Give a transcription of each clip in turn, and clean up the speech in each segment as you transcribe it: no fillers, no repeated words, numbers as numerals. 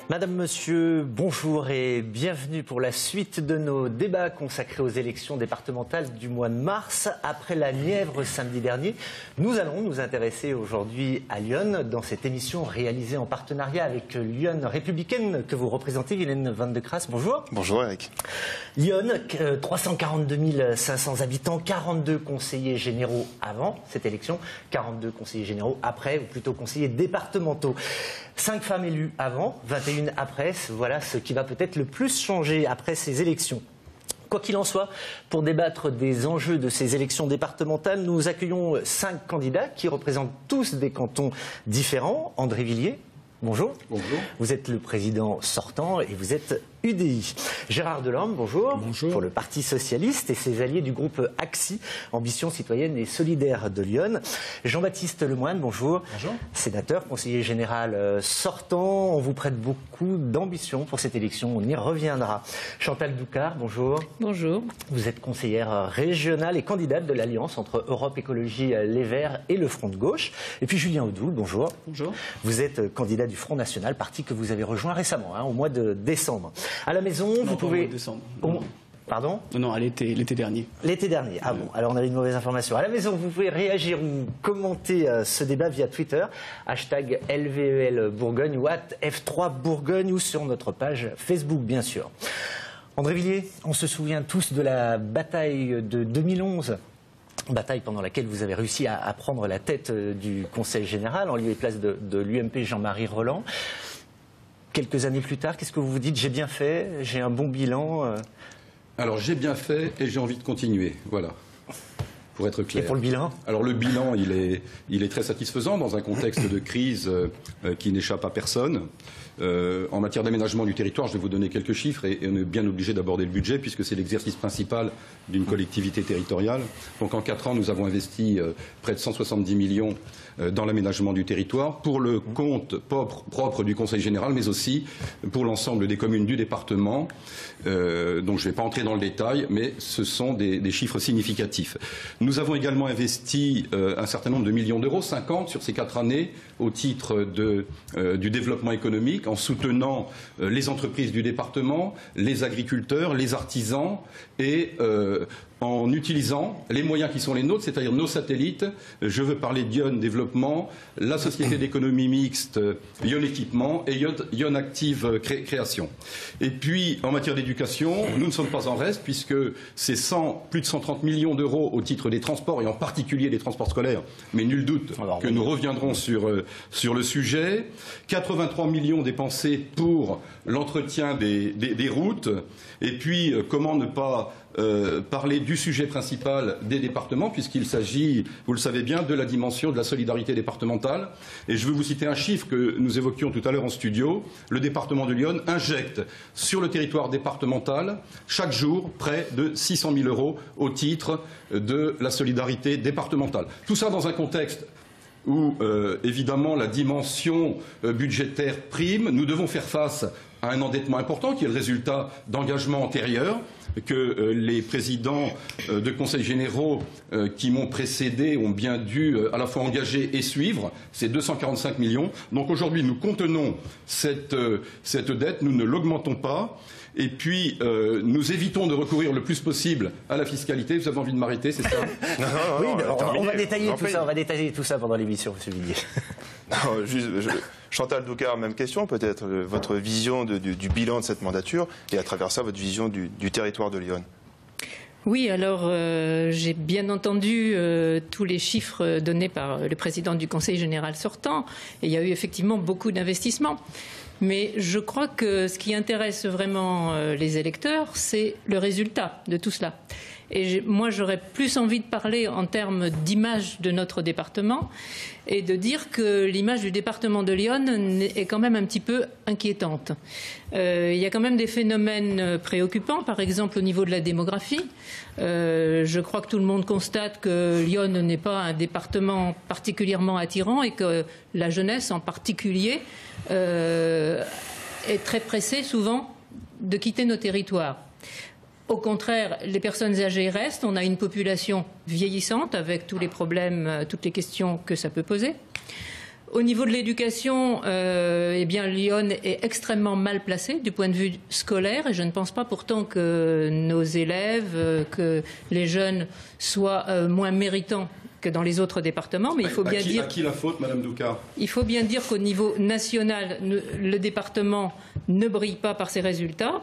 Madame, Monsieur, bonjour et bienvenue pour la suite de nos débats consacrés aux élections départementales du mois de mars. Après la Nièvre samedi dernier, nous allons nous intéresser aujourd'hui à Lyon dans cette émission réalisée en partenariat avec Lyon Républicaine que vous représentez, Vilaine Van de Crasse. Bonjour. Bonjour Eric. Lyon, 342 500 habitants, 42 conseillers généraux avant cette élection, 42 conseillers généraux après, ou plutôt conseillers départementaux. 5 femmes élues avant, 21 après, voilà ce qui va peut-être le plus changer après ces élections. Quoi qu'il en soit, pour débattre des enjeux de ces élections départementales, nous accueillons 5 candidats qui représentent tous des cantons différents. André Villiers, bonjour. Bonjour. Vous êtes le président sortant et vous êtes UDI. Gérard Delorme, bonjour. Bonjour. Pour le Parti Socialiste et ses alliés du groupe AXI, Ambition Citoyenne et Solidaire de Lyon. Jean-Baptiste Lemoine, bonjour. Bonjour. Sénateur, conseiller général sortant. On vous prête beaucoup d'ambition pour cette élection, on y reviendra. Chantal Doucard, bonjour. Bonjour. Vous êtes conseillère régionale et candidate de l'alliance entre Europe Écologie Les Verts et le Front de Gauche. Et puis Julien Audoul, bonjour. Bonjour. Vous êtes candidat du Front National, parti que vous avez rejoint récemment, au mois de décembre. À la maison, vous pouvez... Décembre. Pardon ? Non, à l'été dernier. L'été dernier. Ah bon, alors on avait une mauvaise information. À la maison, vous pouvez réagir ou commenter ce débat via Twitter, hashtag LVEL Bourgogne ou @F3 Bourgogne ou sur notre page Facebook, bien sûr. André Villiers, on se souvient tous de la bataille de 2011. Bataille pendant laquelle vous avez réussi à prendre la tête du Conseil général en lieu et place de l'UMP Jean-Marie Roland. Quelques années plus tard, qu'est-ce que vous vous dites? J'ai bien fait, j'ai un bon bilan. Alors j'ai bien fait et j'ai envie de continuer, voilà, pour être clair. Et pour le bilan? Alors le bilan, il est très satisfaisant dans un contexte de crise qui n'échappe à personne. En matière d'aménagement du territoire, je vais vous donner quelques chiffres et on est bien obligé d'aborder le budget puisque c'est l'exercice principal d'une collectivité territoriale. Donc en 4 ans, nous avons investi près de 170 millions dans l'aménagement du territoire pour le compte propre du Conseil général, mais aussi pour l'ensemble des communes du département. Donc je ne vais pas entrer dans le détail, mais ce sont des chiffres significatifs. Nous avons également investi un certain nombre de millions d'euros, 50 sur ces 4 années, au titre du développement économique, en soutenant les entreprises du département, les agriculteurs, les artisans et en utilisant les moyens qui sont les nôtres, c'est-à-dire nos satellites. Je veux parler d'Ion Développement, la société d'économie mixte Ion Équipement et Ion Active Création. Et puis, en matière d'éducation, nous ne sommes pas en reste puisque c'est plus de 130 millions d'euros au titre des transports et en particulier des transports scolaires. Mais nul doute que nous reviendrons sur le sujet. 83 millions dépensés pour l'entretien des routes. Et puis, comment ne pas parler du sujet principal des départements, puisqu'il s'agit, vous le savez bien, de la dimension de la solidarité départementale. Et je veux vous citer un chiffre que nous évoquions tout à l'heure en studio. Le département de Lyon injecte sur le territoire départemental chaque jour près de 600 000 euros au titre de la solidarité départementale. Tout ça dans un contexte où, évidemment, la dimension budgétaire prime. Nous devons faire face à un endettement important qui est le résultat d'engagements antérieurs que les présidents de conseils généraux qui m'ont précédé ont bien dû à la fois engager et suivre. C'est 245 millions. Donc aujourd'hui, nous contenons cette dette, nous ne l'augmentons pas. Et puis, nous évitons de recourir le plus possible à la fiscalité. Vous avez envie de m'arrêter, c'est ça? Oui, on va détailler tout ça pendant l'émission, M. Villiers. Chantal Doucard, même question, peut-être votre vision du bilan de cette mandature et à travers ça, votre vision du territoire de Lyon. Oui, alors j'ai bien entendu tous les chiffres donnés par le président du Conseil général sortant. Et il y a eu effectivement beaucoup d'investissements. Mais je crois que ce qui intéresse vraiment les électeurs, c'est le résultat de tout cela. Et moi, j'aurais plus envie de parler en termes d'image de notre département et de dire que l'image du département de Lyon est quand même un petit peu inquiétante. Il y a quand même des phénomènes préoccupants, par exemple au niveau de la démographie. Je crois que tout le monde constate que Lyon n'est pas un département particulièrement attirant et que la jeunesse en particulier est très pressée souvent de quitter nos territoires. Au contraire, les personnes âgées restent. On a une population vieillissante avec tous les problèmes, toutes les questions que ça peut poser. Au niveau de l'éducation, eh bien, Lyon est extrêmement mal placé du point de vue scolaire et je ne pense pas pourtant que nos élèves, que les jeunes soient moins méritants que dans les autres départements, mais il faut bien dire... À qui la faute, Madame Douka? Il faut bien dire qu'au niveau national, le département ne brille pas par ses résultats.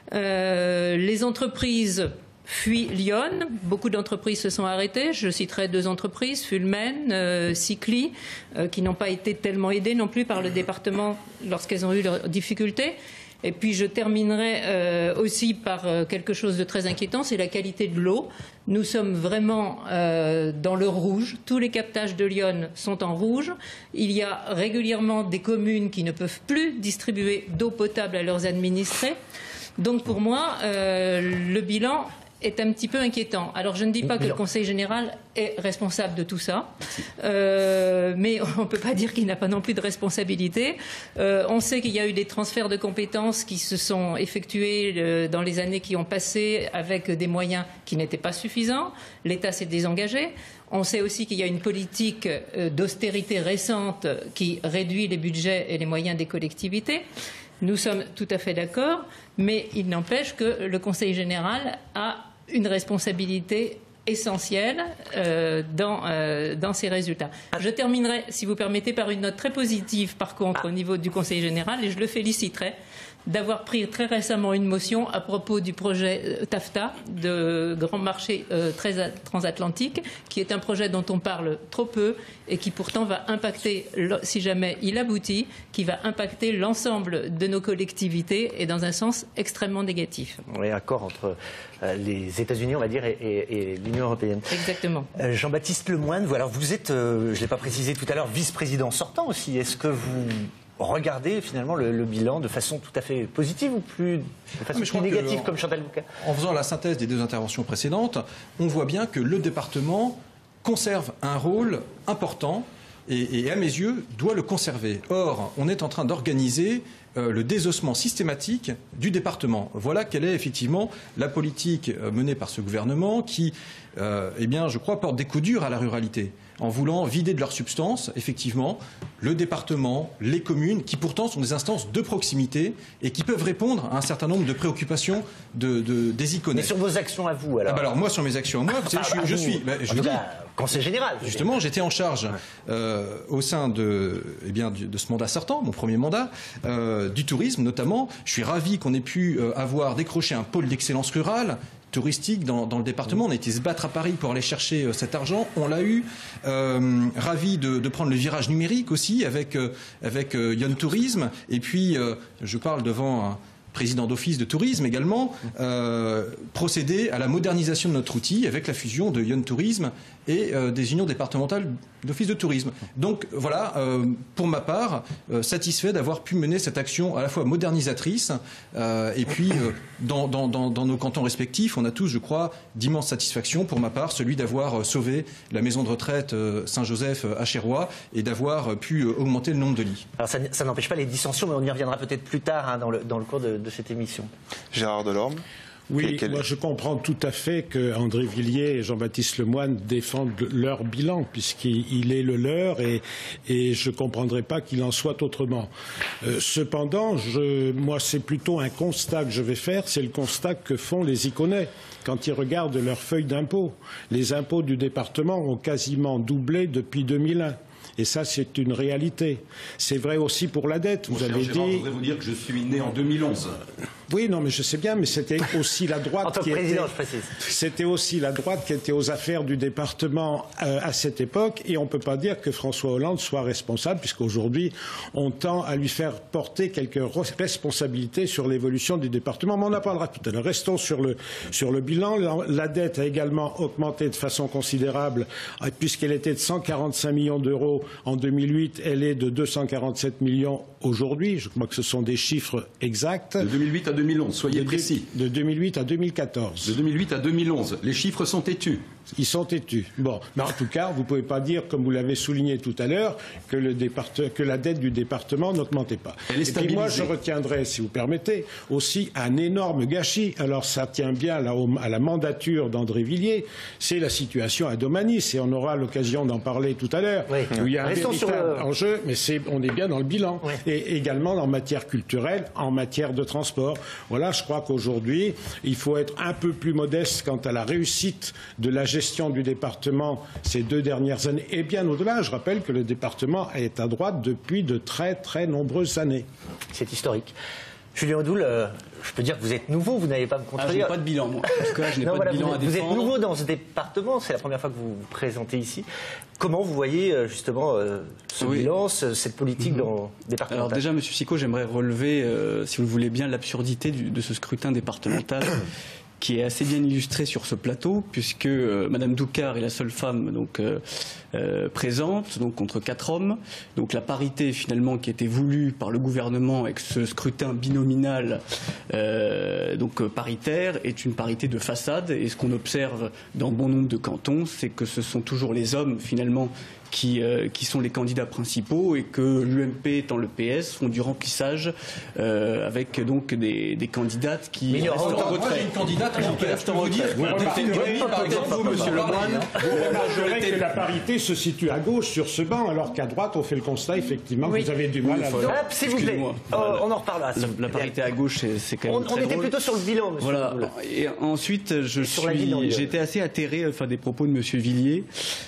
Les entreprises fuient Lyon. Beaucoup d'entreprises se sont arrêtées. Je citerai 2 entreprises, Fulmen, Cycli, qui n'ont pas été tellement aidées non plus par le département lorsqu'elles ont eu leurs difficultés. Et puis je terminerai aussi par quelque chose de très inquiétant, c'est la qualité de l'eau. Nous sommes vraiment dans le rouge. Tous les captages de Lyon sont en rouge. Il y a régulièrement des communes qui ne peuvent plus distribuer d'eau potable à leurs administrés. Donc pour moi, le bilan est un petit peu inquiétant. Alors je ne dis pas que le Conseil général est responsable de tout ça, mais on ne peut pas dire qu'il n'a pas non plus de responsabilité. On sait qu'il y a eu des transferts de compétences qui se sont effectués dans les années qui ont passé avec des moyens qui n'étaient pas suffisants. L'État s'est désengagé. On sait aussi qu'il y a une politique d'austérité récente qui réduit les budgets et les moyens des collectivités. Nous sommes tout à fait d'accord, mais il n'empêche que le Conseil général a une responsabilité essentielle dans ces résultats. Je terminerai, si vous permettez, par une note très positive, par contre, au niveau du Conseil général, et je le féliciterai d'avoir pris très récemment une motion à propos du projet TAFTA, de grand marché transatlantique, qui est un projet dont on parle trop peu et qui pourtant va impacter, si jamais il aboutit, qui va impacter l'ensemble de nos collectivités et dans un sens extrêmement négatif. Oui, accord entre les États-Unis, on va dire, et l'Union européenne. Exactement. Jean-Baptiste Lemoyne, alors vous êtes, je ne l'ai pas précisé tout à l'heure, vice-président sortant aussi. Est-ce que vous regardez finalement le bilan de façon tout à fait positive ou de façon plus négative comme Chantal Douka? En faisant la synthèse des 2 interventions précédentes, on voit bien que le département conserve un rôle important et à mes yeux, doit le conserver. Or, on est en train d'organiser le désossement systématique du département. Voilà quelle est effectivement la politique menée par ce gouvernement qui, eh bien, je crois, porte des coups durs à la ruralité, en voulant vider de leur substance, effectivement, le département, les communes, qui pourtant sont des instances de proximité et qui peuvent répondre à un certain nombre de préoccupations des Iconais. Mais sur vos actions à vous, alors alors moi, sur mes actions à moi, vous savez, je suis Conseil général. Justement, j'étais en charge au sein de ce mandat sortant, mon premier mandat, du tourisme notamment. Je suis ravi qu'on ait pu avoir décroché un pôle d'excellence rurale touristique dans le département. On a été se battre à Paris pour aller chercher cet argent. On l'a eu. Ravi de prendre le virage numérique aussi avec Lyon Tourisme. Et puis, je parle devant un président d'office de tourisme également, procéder à la modernisation de notre outil avec la fusion de Lyon Tourisme et des unions départementales d'office de tourisme. Donc voilà, pour ma part, satisfait d'avoir pu mener cette action à la fois modernisatrice et puis dans nos cantons respectifs, on a tous, je crois, d'immenses satisfactions. Pour ma part, celui d'avoir sauvé la maison de retraite Saint-Joseph à Chérois et d'avoir pu augmenter le nombre de lits. Alors ça n'empêche pas les dissensions, mais on y reviendra peut-être plus tard dans le cours de cette émission. Gérard Delorme. Oui, moi je comprends tout à fait que André Villiers et Jean-Baptiste Lemoyne défendent leur bilan, puisqu'il est le leur, et je ne comprendrai pas qu'il en soit autrement. Cependant, moi c'est plutôt un constat que je vais faire, c'est le constat que font les Iconais quand ils regardent leurs feuilles d'impôts. Les impôts du département ont quasiment doublé depuis 2001. Et ça, c'est une réalité. C'est vrai aussi pour la dette. Vous avez dit. Je voudrais vous dire que je suis né en 2011. Oui, non, mais je sais bien, mais c'était aussi la droite en tant que président, je précise. C'était aussi la droite qui était aux affaires du département à cette époque, et on ne peut pas dire que François Hollande soit responsable, puisqu'aujourd'hui, on tend à lui faire porter quelques responsabilités sur l'évolution du département. Mais on en parlera tout à l'heure. Restons sur le bilan. La dette a également augmenté de façon considérable, puisqu'elle était de 145 millions d'euros en 2008, elle est de 247 millions aujourd'hui. Je crois que ce sont des chiffres exacts. De 2008 à 2011, soyez précis. De 2008 à 2014. De 2008 à 2011. Les chiffres sont têtus. Ils sont têtus. Bon, mais en tout cas, vous ne pouvez pas dire, comme vous l'avez souligné tout à l'heure, que la dette du département n'augmentait pas. Elle est stabilisée. Et puis moi, je retiendrai, si vous permettez, aussi un énorme gâchis. Alors, ça tient bien à la mandature d'André Villiers. C'est la situation à Domanis, et on aura l'occasion d'en parler tout à l'heure. Oui. Où il y a un véritable enjeu, mais on est bien dans le bilan. Oui. Et également en matière culturelle, en matière de transport. Voilà, je crois qu'aujourd'hui, il faut être un peu plus modeste quant à la réussite de la gestion du département ces 2 dernières années, et bien au-delà. Je rappelle que le département est à droite depuis de très très nombreuses années. C'est historique. Julien Audoul, je peux dire que vous êtes nouveau, vous n'avez pas à me contredire. Je n'ai pas de bilan, moi. En tout cas, je n'ai pas de bilan à défendre. Vous êtes nouveau dans ce département, c'est la première fois que vous vous présentez ici. Comment vous voyez justement ce bilan, cette politique départementale? Alors déjà, M. Sicot, j'aimerais relever, si vous le voulez bien, l'absurdité de ce scrutin départemental qui est assez bien illustré sur ce plateau, puisque Madame Doucard est la seule femme présente, donc contre 4 hommes. Donc la parité finalement qui était voulue par le gouvernement avec ce scrutin binominal, paritaire, est une parité de façade. Et ce qu'on observe dans bon nombre de cantons, c'est que ce sont toujours les hommes finalement qui sont les candidats principaux, et que l'UMP étant le PS font du remplissage avec donc des candidates qui restent en retrait. Moi j'ai une candidate qui reste en retrait. Par exemple, vous, Monsieur Lemoine, Vous remarquerez que la parité se situe à gauche sur ce banc, alors qu'à droite, on fait le constat effectivement que vous avez du mal à le Hop, s'il vous plaît, Excusez-moi. on en reparlera. la parité à gauche, c'est quand même On très était drôle. plutôt sur le bilan, monsieur. Voilà. Audoul. Et ensuite, j'ai été assez atterré des propos de Monsieur Villiers.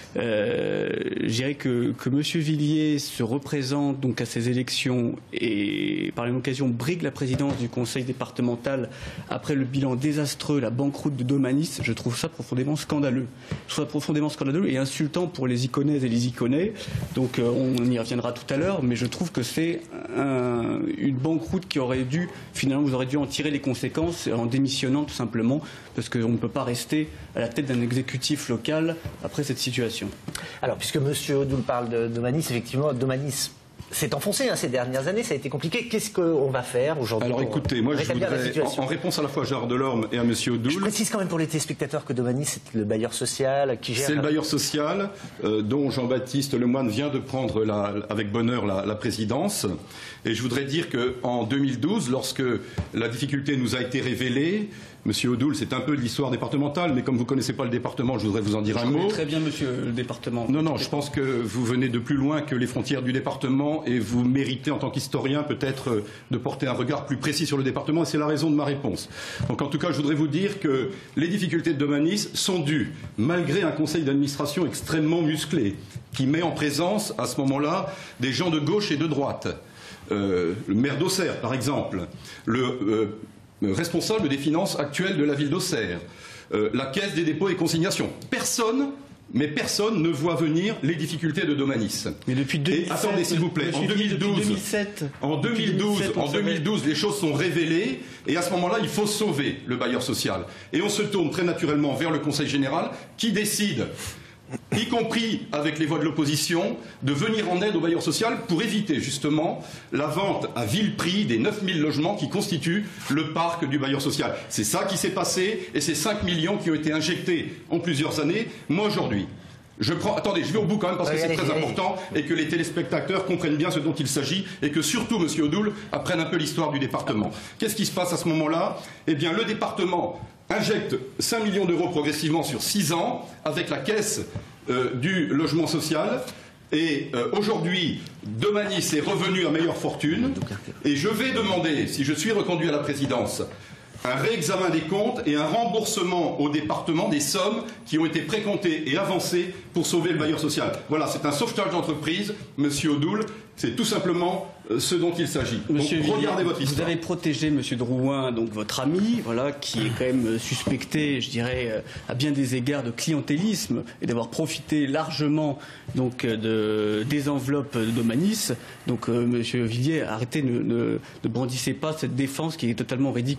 Je dirais que Monsieur Villiers se représente donc à ces élections et par la même occasion brigue la présidence du conseil départemental après le bilan désastreux, la banqueroute de Domanis. Je trouve ça profondément scandaleux. Je trouve ça profondément scandaleux et insultant pour les Iconaises et les Iconais. Donc on y reviendra tout à l'heure, mais je trouve que c'est une banqueroute qui aurait dû, finalement, vous aurez dû en tirer les conséquences en démissionnant tout simplement, parce qu'on ne peut pas rester à la tête d'un exécutif local après cette situation. Alors, puisque monsieur Audoul parle de Domanis, effectivement, Domanis s'est enfoncé ces dernières années, ça a été compliqué. Qu'est-ce qu'on va faire aujourd'hui? Alors écoutez, moi je voudrais, en réponse à la fois à Gérard Delorme et à M. Audoul... Je précise quand même pour les téléspectateurs que Domanis, c'est le bailleur social qui gère... C'est le bailleur social dont Jean-Baptiste Lemoine vient de prendre avec bonheur la présidence. Et je voudrais dire qu'en 2012, lorsque la difficulté nous a été révélée, Monsieur Audoul, c'est un peu l'histoire départementale, mais comme vous ne connaissez pas le département, je voudrais vous en dire un mot. Je connais très bien, monsieur, le département. Non, je pense que vous venez de plus loin que les frontières du département et vous méritez, en tant qu'historien, peut-être de porter un regard plus précis sur le département, et c'est la raison de ma réponse. Donc, en tout cas, je voudrais vous dire que les difficultés de Domanis sont dues, malgré un conseil d'administration extrêmement musclé, qui met en présence, à ce moment-là, des gens de gauche et de droite. Le maire d'Auxerre, par exemple, le responsable des finances actuelles de la ville d'Auxerre, la caisse des dépôts et consignations. Personne ne voit venir les difficultés de Domanis. Mais depuis 2007, et attendez, s'il vous plaît, en 2012, les choses sont révélées, et à ce moment-là, il faut sauver le bailleur social. Et on se tourne très naturellement vers le Conseil général, qui décide, y compris avec les voix de l'opposition, de venir en aide au bailleur social pour éviter justement la vente à vil prix des 9000 logements qui constituent le parc du bailleur social. C'est ça qui s'est passé, et c'est 5 millions qui ont été injectés en plusieurs années. Moi aujourd'hui, attendez, je vais au bout quand même parce que c'est très important et que les téléspectateurs comprennent bien ce dont il s'agit et que surtout, Monsieur Audoul, apprenne un peu l'histoire du département. Qu'est-ce qui se passe à ce moment-là? Eh bien, le département injecte 5 millions d'euros progressivement sur 6 ans avec la caisse du logement social. Et aujourd'hui, Domanis est revenu à meilleure fortune. Et je vais demander, si je suis reconduit à la présidence, un réexamen des comptes et un remboursement au département des sommes qui ont été précomptées et avancées pour sauver le bailleur social. Voilà, c'est un sauvetage d'entreprise, Monsieur Audoul. C'est tout simplement ce dont il s'agit. Monsieur Villiers, regardez votre histoire. vous avez protégé Monsieur Drouin, donc votre ami, voilà, qui est quand même suspecté, je dirais, à bien des égards de clientélisme et d'avoir profité largement donc des enveloppes de Domanis. Donc Monsieur Villiers, arrêtez, ne brandissez pas cette défense qui est totalement ridicule au regard de la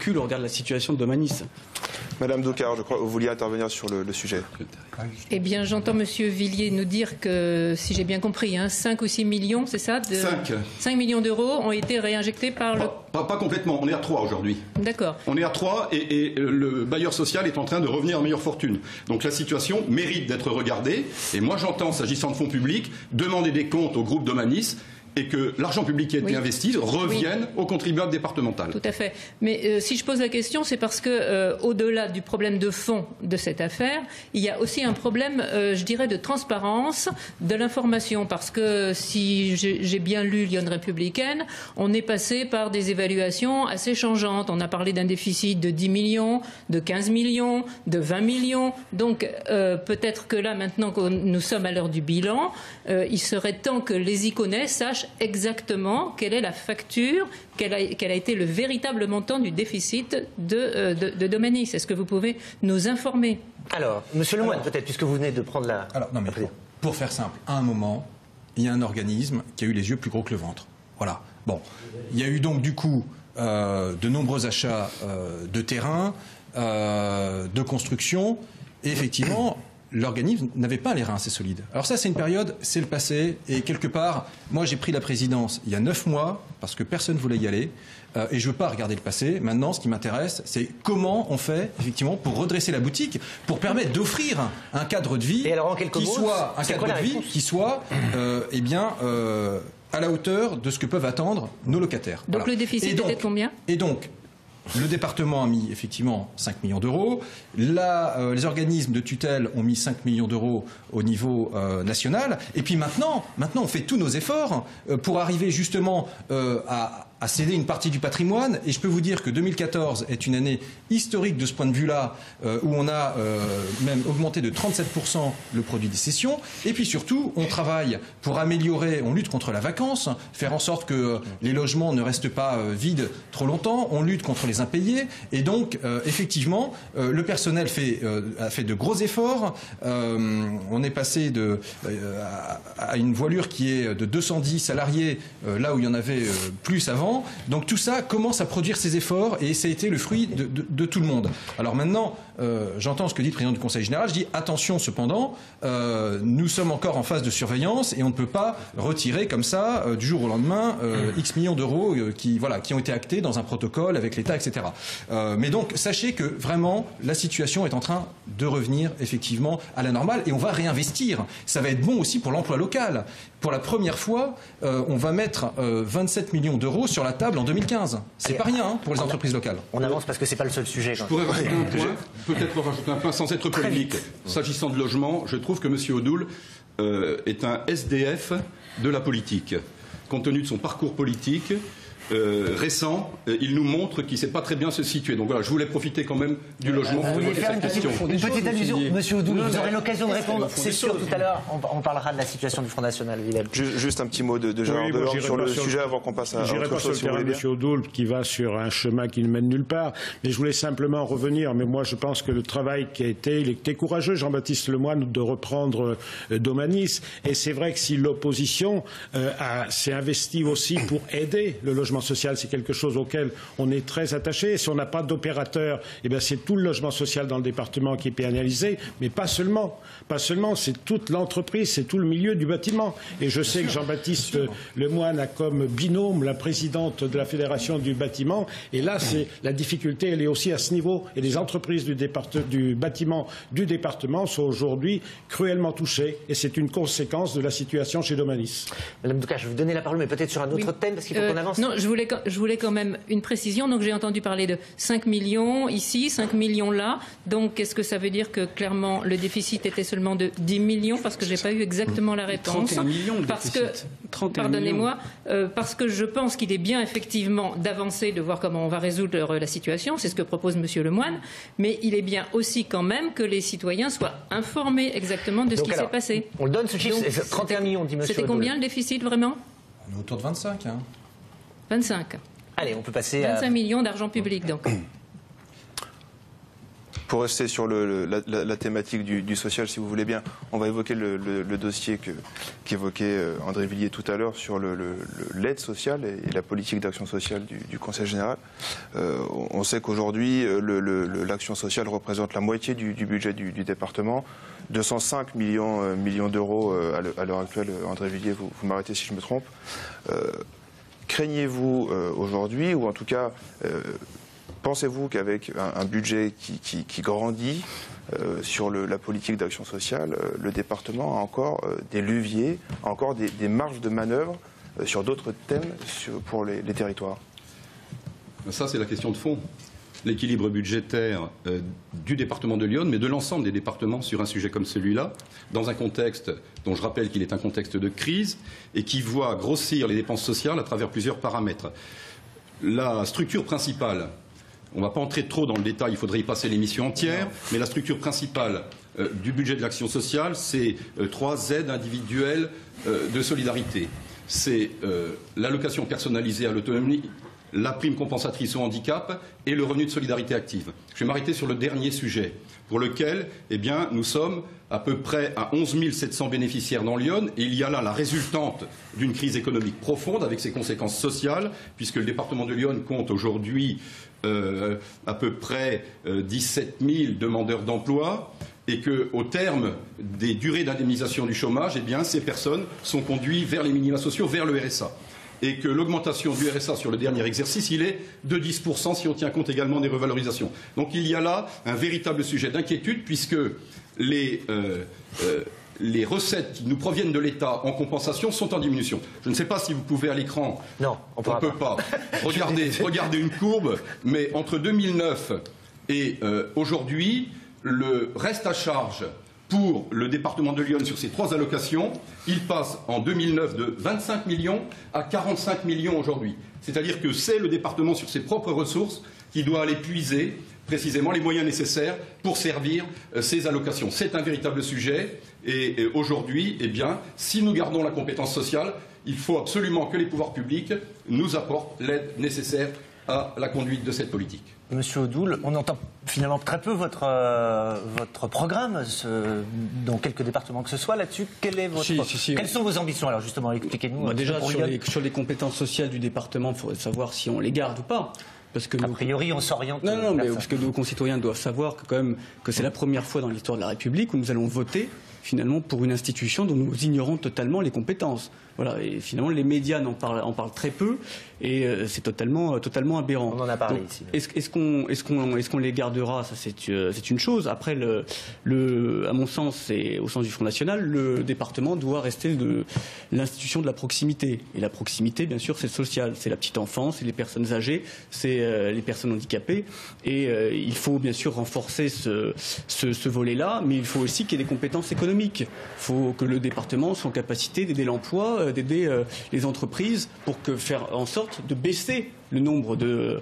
situation de Domanis. Madame Doucar, je crois que vous vouliez intervenir sur le sujet. Eh bien, j'entends Monsieur Villiers nous dire que, si j'ai bien compris, 5 ou 6 millions, c'est ça 5 millions d'euros ont été réinjectés par le... Pas complètement, on est à 3 aujourd'hui. D'accord. On est à 3 et le bailleur social est en train de revenir à meilleure fortune. Donc la situation mérite d'être regardée. Et moi j'entends, s'agissant de fonds publics, demander des comptes au groupe Domanis et que l'argent public qui a été investi revienne au contribuable départemental. Tout à fait. Mais si je pose la question, c'est parce que, au-delà du problème de fond de cette affaire, il y a aussi un problème, je dirais, de transparence de l'information. Parce que, si j'ai bien lu Lyon Républicaine, on est passé par des évaluations assez changeantes. On a parlé d'un déficit de 10 millions, de 15 millions, de 20 millions. Donc, peut-être que là, maintenant que nous sommes à l'heure du bilan, il serait temps que les Iconais sachent exactement quelle est la facture, quel a été le véritable montant du déficit de Domanis. Est-ce que vous pouvez nous informer? Alors, Monsieur Lemoine, peut-être, puisque vous venez de prendre la... Alors, non, mais pour faire simple, à un moment, il y a un organisme qui a eu les yeux plus gros que le ventre. Voilà. Bon. Il y a eu donc, du coup, de nombreux achats de terrain, de construction, et effectivement... L'organisme n'avait pas les reins assez solides. Alors ça, c'est une période, c'est le passé. Et quelque part, moi, j'ai pris la présidence il y a 9 mois, parce que personne ne voulait y aller. Et je ne veux pas regarder le passé. Maintenant, ce qui m'intéresse, c'est comment on fait, effectivement, pour redresser la boutique, pour permettre d'offrir un cadre de vie qui soit à la hauteur de ce que peuvent attendre nos locataires. Donc le déficit était de combien? Et donc, le département a mis effectivement 5 millions d'euros. Les organismes de tutelle ont mis 5 millions d'euros au niveau national. Et puis maintenant, on fait tous nos efforts pour arriver justement à céder une partie du patrimoine. Et je peux vous dire que 2014 est une année historique de ce point de vue-là, où on a même augmenté de 37% le produit des cessions. Et puis surtout, on travaille pour améliorer, on lutte contre la vacance, faire en sorte que les logements ne restent pas vides trop longtemps. On lutte contre les impayés. Et donc, effectivement, le personnel a fait de gros efforts. On est passé à une voilure qui est de 210 salariés, là où il y en avait plus avant. Donc tout ça commence à produire ses efforts et ça a été le fruit de tout le monde. Alors maintenant, j'entends ce que dit le président du Conseil général. Je dis attention cependant, nous sommes encore en phase de surveillance et on ne peut pas retirer comme ça, du jour au lendemain, X millions d'euros qui ont été actés dans un protocole avec l'État, etc. Mais donc sachez que vraiment la situation est en train de revenir effectivement à la normale et on va réinvestir. Ça va être bon aussi pour l'emploi local. Pour la première fois, on va mettre 27 millions d'euros sur la table en 2015. C'est pas rien pour les entreprises locales. On avance parce que c'est pas le seul sujet. Je pourrais rajouter un point, peut-être rajouter un point sans être polémique. S'agissant de logement, je trouve que M. Odoul est un SDF de la politique. Compte tenu de son parcours politique récent, il nous montre qu'il ne sait pas très bien se situer. Donc voilà, je voulais profiter quand même du logement pour évoquer cette question. Une petite allusion, Monsieur Odoul, vous aurez l'occasion de répondre, c'est sûr, tout à l'heure. On parlera de la situation du Front National, Willem. Juste un petit mot de Gérard Delorme sur le sujet avant qu'on passe à autre chose. Je n'irai pas sur le terrain de M. Odoul qui va sur un chemin qui ne mène nulle part, mais je voulais simplement revenir. Mais moi, je pense que le travail il était courageux, Jean-Baptiste Lemoine, de reprendre Domanis. Et c'est vrai que si l'opposition s'est investie aussi pour aider le logement social, c'est quelque chose auquel on est très attaché. Et si on n'a pas d'opérateur, eh bien c'est tout le logement social dans le département qui est pénalisé, mais pas seulement. Pas seulement, c'est toute l'entreprise, c'est tout le milieu du bâtiment. Et je sais que Jean-Baptiste Lemoine a comme binôme la présidente de la Fédération du bâtiment. Et là, la difficulté, elle est aussi à ce niveau. Et les entreprises du bâtiment du département sont aujourd'hui cruellement touchées. Et c'est une conséquence de la situation chez Domanis. Madame Doucar, je vais vous donner la parole, mais peut-être sur un autre thème, parce qu'il faut qu'on avance. Non, je voulais quand même une précision. Donc j'ai entendu parler de 5 millions ici, 5 millions là. Donc est-ce que ça veut dire que clairement le déficit était seulement de 10 millions? Parce que je n'ai pas eu exactement la réponse. 31 millions de déficit. Pardonnez-moi, parce que je pense qu'il est bien effectivement d'avancer, de voir comment on va résoudre la situation. C'est ce que propose M. Lemoine. Mais il est bien aussi quand même que les citoyens soient informés exactement de ce qui s'est passé. On le donne ce chiffre, 31 millions, dit M. C'était combien le déficit vraiment? On est autour de 25. 25. Allez, on peut passer à... 25 millions d'argent public, donc. Pour rester sur la thématique du social, si vous voulez bien, on va évoquer le dossier qu'évoquait André Villiers tout à l'heure sur l'aide sociale et la politique d'action sociale du Conseil général. On sait qu'aujourd'hui, l'action sociale représente la moitié du budget du département, 205 millions d'euros à l'heure actuelle. André Villiers, vous m'arrêtez si je me trompe. Craignez-vous aujourd'hui, ou en tout cas... pensez-vous qu'avec un budget qui grandit sur la politique d'action sociale, le département a encore des leviers, encore des marges de manœuvre sur d'autres thèmes pour les territoires? Ça, c'est la question de fond. L'équilibre budgétaire du département de Lyon, mais de l'ensemble des départements sur un sujet comme celui-là, dans un contexte dont je rappelle qu'il est un contexte de crise et qui voit grossir les dépenses sociales à travers plusieurs paramètres. La structure principale, on ne va pas entrer trop dans le détail, il faudrait y passer l'émission entière, mais la structure principale du budget de l'action sociale, c'est 3 aides individuelles de solidarité. C'est l'allocation personnalisée à l'autonomie, la prime compensatrice au handicap et le revenu de solidarité active. Je vais m'arrêter sur le dernier sujet, pour lequel nous sommes à peu près à 11 700 bénéficiaires dans Lyon, et il y a là la résultante d'une crise économique profonde avec ses conséquences sociales, puisque le département de Lyon compte aujourd'hui à peu près 17 000 demandeurs d'emploi, et qu'au terme des durées d'indemnisation du chômage, ces personnes sont conduites vers les minima sociaux, vers le RSA. Et que l'augmentation du RSA sur le dernier exercice, il est de 10% si on tient compte également des revalorisations. Donc il y a là un véritable sujet d'inquiétude, puisque les recettes qui nous proviennent de l'État en compensation sont en diminution. Je ne sais pas si vous pouvez à l'écran... Non, on ne peut pas. Regardez une courbe, mais entre 2009 et aujourd'hui, le reste à charge pour le département de Lyon sur ces 3 allocations, il passe en 2009 de 25 millions à 45 millions aujourd'hui. C'est-à-dire que c'est le département sur ses propres ressources qui doit aller puiser précisément les moyens nécessaires pour servir ces allocations. C'est un véritable sujet et aujourd'hui, si nous gardons la compétence sociale, il faut absolument que les pouvoirs publics nous apportent l'aide nécessaire à la conduite de cette politique. Monsieur Odoul, on entend finalement très peu votre programme dans quelques départements que ce soit là-dessus. Quelles sont vos ambitions? Alors justement, expliquez-nous. Déjà, sur les compétences sociales du département, il faudrait savoir si on les garde ou pas. Parce que a priori, on s'oriente. Non, mais parce que nos concitoyens doivent savoir que c'est la première fois dans l'histoire de la République où nous allons voter finalement pour une institution dont nous ignorons totalement les compétences. Voilà, et finalement les médias en parlent très peu et c'est totalement aberrant. On en a parlé ici. Est-ce qu'on les gardera? Ça c'est une chose. Après à mon sens et au sens du Front National, le département doit rester l'institution de la proximité. Et la proximité, bien sûr, c'est le social, c'est la petite enfance, c'est les personnes âgées, c'est les personnes handicapées. Et il faut bien sûr renforcer ce volet-là, mais il faut aussi qu'il y ait des compétences économiques. Il faut que le département soit en capacité d'aider l'emploi, d'aider les entreprises pour faire en sorte de baisser le nombre de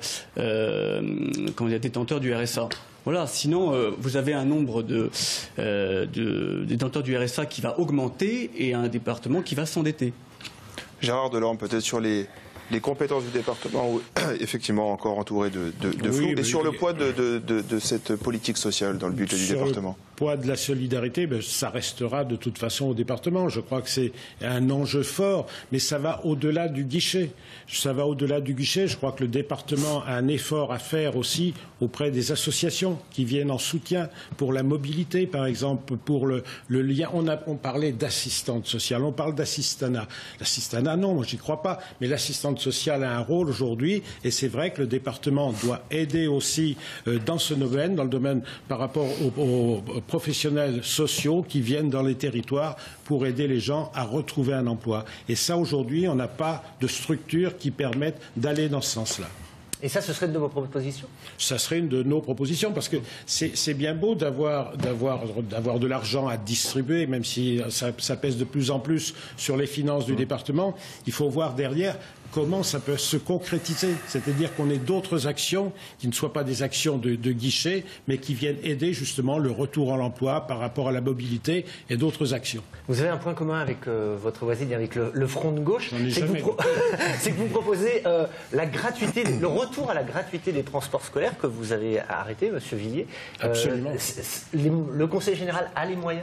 détenteurs du RSA. Voilà, sinon vous avez un nombre de détenteurs du RSA qui va augmenter et un département qui va s'endetter. Gérard Delorme, peut-être sur les compétences du département, où, effectivement encore entouré de flou, et sur le poids de cette politique sociale dans le budget du département. Le poids de la solidarité, ça restera de toute façon au département. Je crois que c'est un enjeu fort, mais ça va au-delà du guichet. Ça va au-delà du guichet. Je crois que le département a un effort à faire aussi auprès des associations qui viennent en soutien pour la mobilité, par exemple, pour le lien. On parlait d'assistante sociale, on parle d'assistanat. L'assistanat, non, moi j'y crois pas, mais l'assistante sociale a un rôle aujourd'hui, et c'est vrai que le département doit aider aussi dans ce domaine, dans le domaine par rapport aux professionnels sociaux qui viennent dans les territoires pour aider les gens à retrouver un emploi. Et ça, aujourd'hui, on n'a pas de structure qui permettent d'aller dans ce sens-là. Et ça, ce serait une de vos propositions? Ça serait une de nos propositions, parce que c'est bien beau d'avoir de l'argent à distribuer, même si ça pèse de plus en plus sur les finances du département. Il faut voir derrière comment ça peut se concrétiser, c'est-à-dire qu'on ait d'autres actions qui ne soient pas des actions de guichet, mais qui viennent aider justement le retour à l'emploi par rapport à la mobilité et d'autres actions. Vous avez un point commun avec votre voisine, avec le Front de gauche, c'est que vous proposez la gratuité, le retour à la gratuité des transports scolaires que vous avez arrêté, Monsieur Villiers. Absolument. Le Conseil général a les moyens.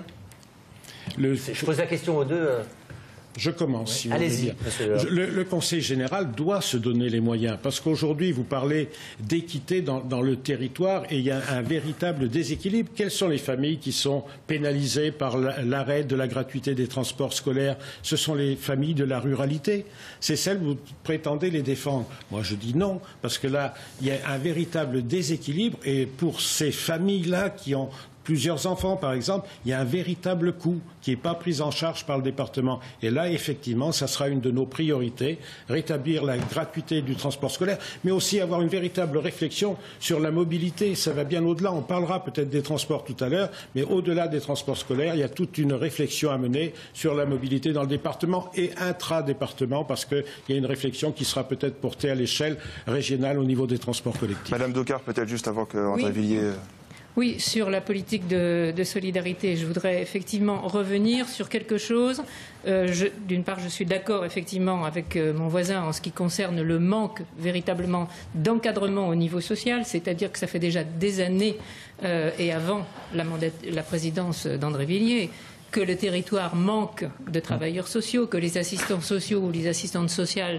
Je pose la question aux deux. Je commence, si vous voulez Allez-y, bien. Le Conseil général doit se donner les moyens, parce qu'aujourd'hui, vous parlez d'équité dans le territoire et il y a un véritable déséquilibre. Quelles sont les familles qui sont pénalisées par l'arrêt de la gratuité des transports scolaires? Ce sont les familles de la ruralité. C'est celles où vous prétendez les défendre. Moi, je dis non, parce que là, il y a un véritable déséquilibre et pour ces familles-là qui ont plusieurs enfants, par exemple, il y a un véritable coût qui n'est pas pris en charge par le département. Et là, effectivement, ça sera une de nos priorités, rétablir la gratuité du transport scolaire, mais aussi avoir une véritable réflexion sur la mobilité. Ça va bien au-delà. On parlera peut-être des transports tout à l'heure, mais au-delà des transports scolaires, il y a toute une réflexion à mener sur la mobilité dans le département et intra-département, parce qu'il y a une réflexion qui sera peut-être portée à l'échelle régionale au niveau des transports collectifs. Madame Docard, peut-être juste avant que André Villiers... Oui, sur la politique de solidarité, je voudrais effectivement revenir sur quelque chose. D'une part, je suis d'accord effectivement avec mon voisin en ce qui concerne le manque véritablement d'encadrement au niveau social, c'est-à-dire que ça fait déjà des années et avant la présidence d'André Villiers que le territoire manque de travailleurs sociaux, que les assistants sociaux ou les assistantes sociales,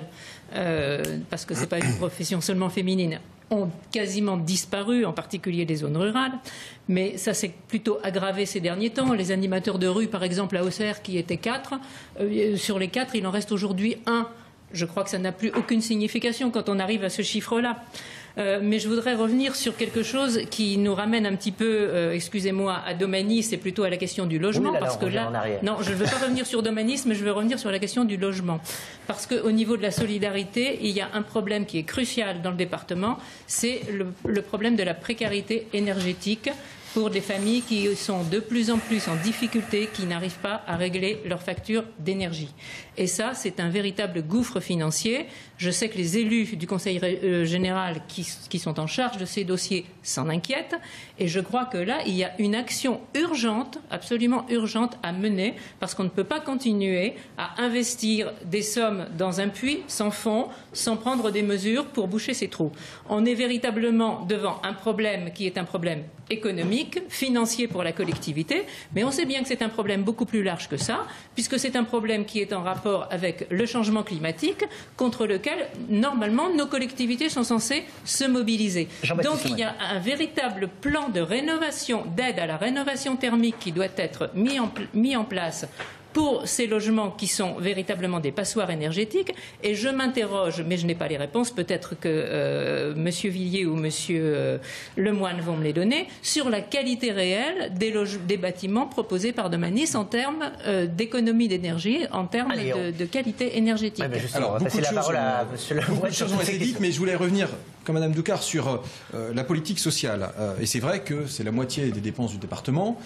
parce que ce n'est pas une profession seulement féminine, ont quasiment disparu, en particulier des zones rurales. Mais ça s'est plutôt aggravé ces derniers temps. Les animateurs de rue, par exemple, à Auxerre, qui étaient 4, sur les 4, il en reste aujourd'hui 1. Je crois que ça n'a plus aucune signification quand on arrive à ce chiffre-là. Mais je voudrais revenir sur quelque chose qui nous ramène un petit peu, excusez-moi, à Domanis, c'est plutôt à la question du logement. Oui, parce que là, non, je ne veux pas revenir sur Domanis, mais je veux revenir sur la question du logement. Parce qu'au niveau de la solidarité, il y a un problème qui est crucial dans le département, c'est le problème de la précarité énergétique pour des familles qui sont de plus en plus en difficulté, qui n'arrivent pas à régler leurs factures d'énergie. Et ça, c'est un véritable gouffre financier. Je sais que les élus du Conseil général qui sont en charge de ces dossiers s'en inquiètent. Et je crois que là, il y a une action urgente, absolument urgente à mener, parce qu'on ne peut pas continuer à investir des sommes dans un puits sans fond, sans prendre des mesures pour boucher ces trous. On est véritablement devant un problème qui est un problème économique, financier pour la collectivité, mais on sait bien que c'est un problème beaucoup plus large que ça, puisque c'est un problème qui est en rapport avec le changement climatique, contre lequel, normalement, nos collectivités sont censées se mobiliser. Donc il y a un véritable plan de rénovation, d'aide à la rénovation thermique qui doit être mis en place pour ces logements qui sont véritablement des passoires énergétiques. Et je m'interroge, mais je n'ai pas les réponses, peut-être que M. Villiers ou M. Lemoine vont me les donner, sur la qualité réelle des bâtiments proposés par Domanis en termes d'économie d'énergie, en termes de qualité énergétique. Ouais, alors, on va passer la parole à M. Lemoine. Beaucoup de choses ont été dites, mais je voulais revenir, comme Mme Doucard, sur la politique sociale. Et c'est vrai que c'est la moitié des dépenses du département.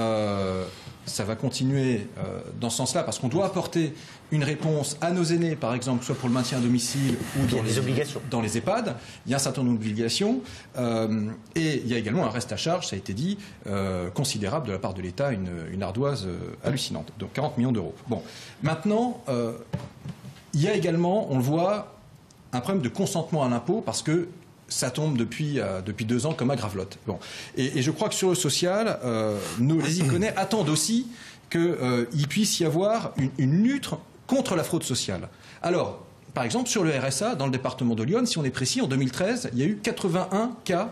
Ça va continuer dans ce sens-là, parce qu'on doit apporter une réponse à nos aînés, par exemple, soit pour le maintien à domicile ou dans les EHPAD. Il y a un certain nombre d'obligations. Et il y a également un reste à charge, ça a été dit, considérable de la part de l'État, une ardoise hallucinante. Donc 40 millions d'euros. Bon. Maintenant, il y a également, on le voit, un problème de consentement à l'impôt, parce que ça tombe depuis 2 ans comme à Gravelotte. Bon. Et je crois que sur le social, les Iconais attendent aussi qu'il puisse y avoir une lutte contre la fraude sociale. Alors, par exemple, sur le RSA, dans le département de l'Yonne, si on est précis, en 2013, il y a eu 81 cas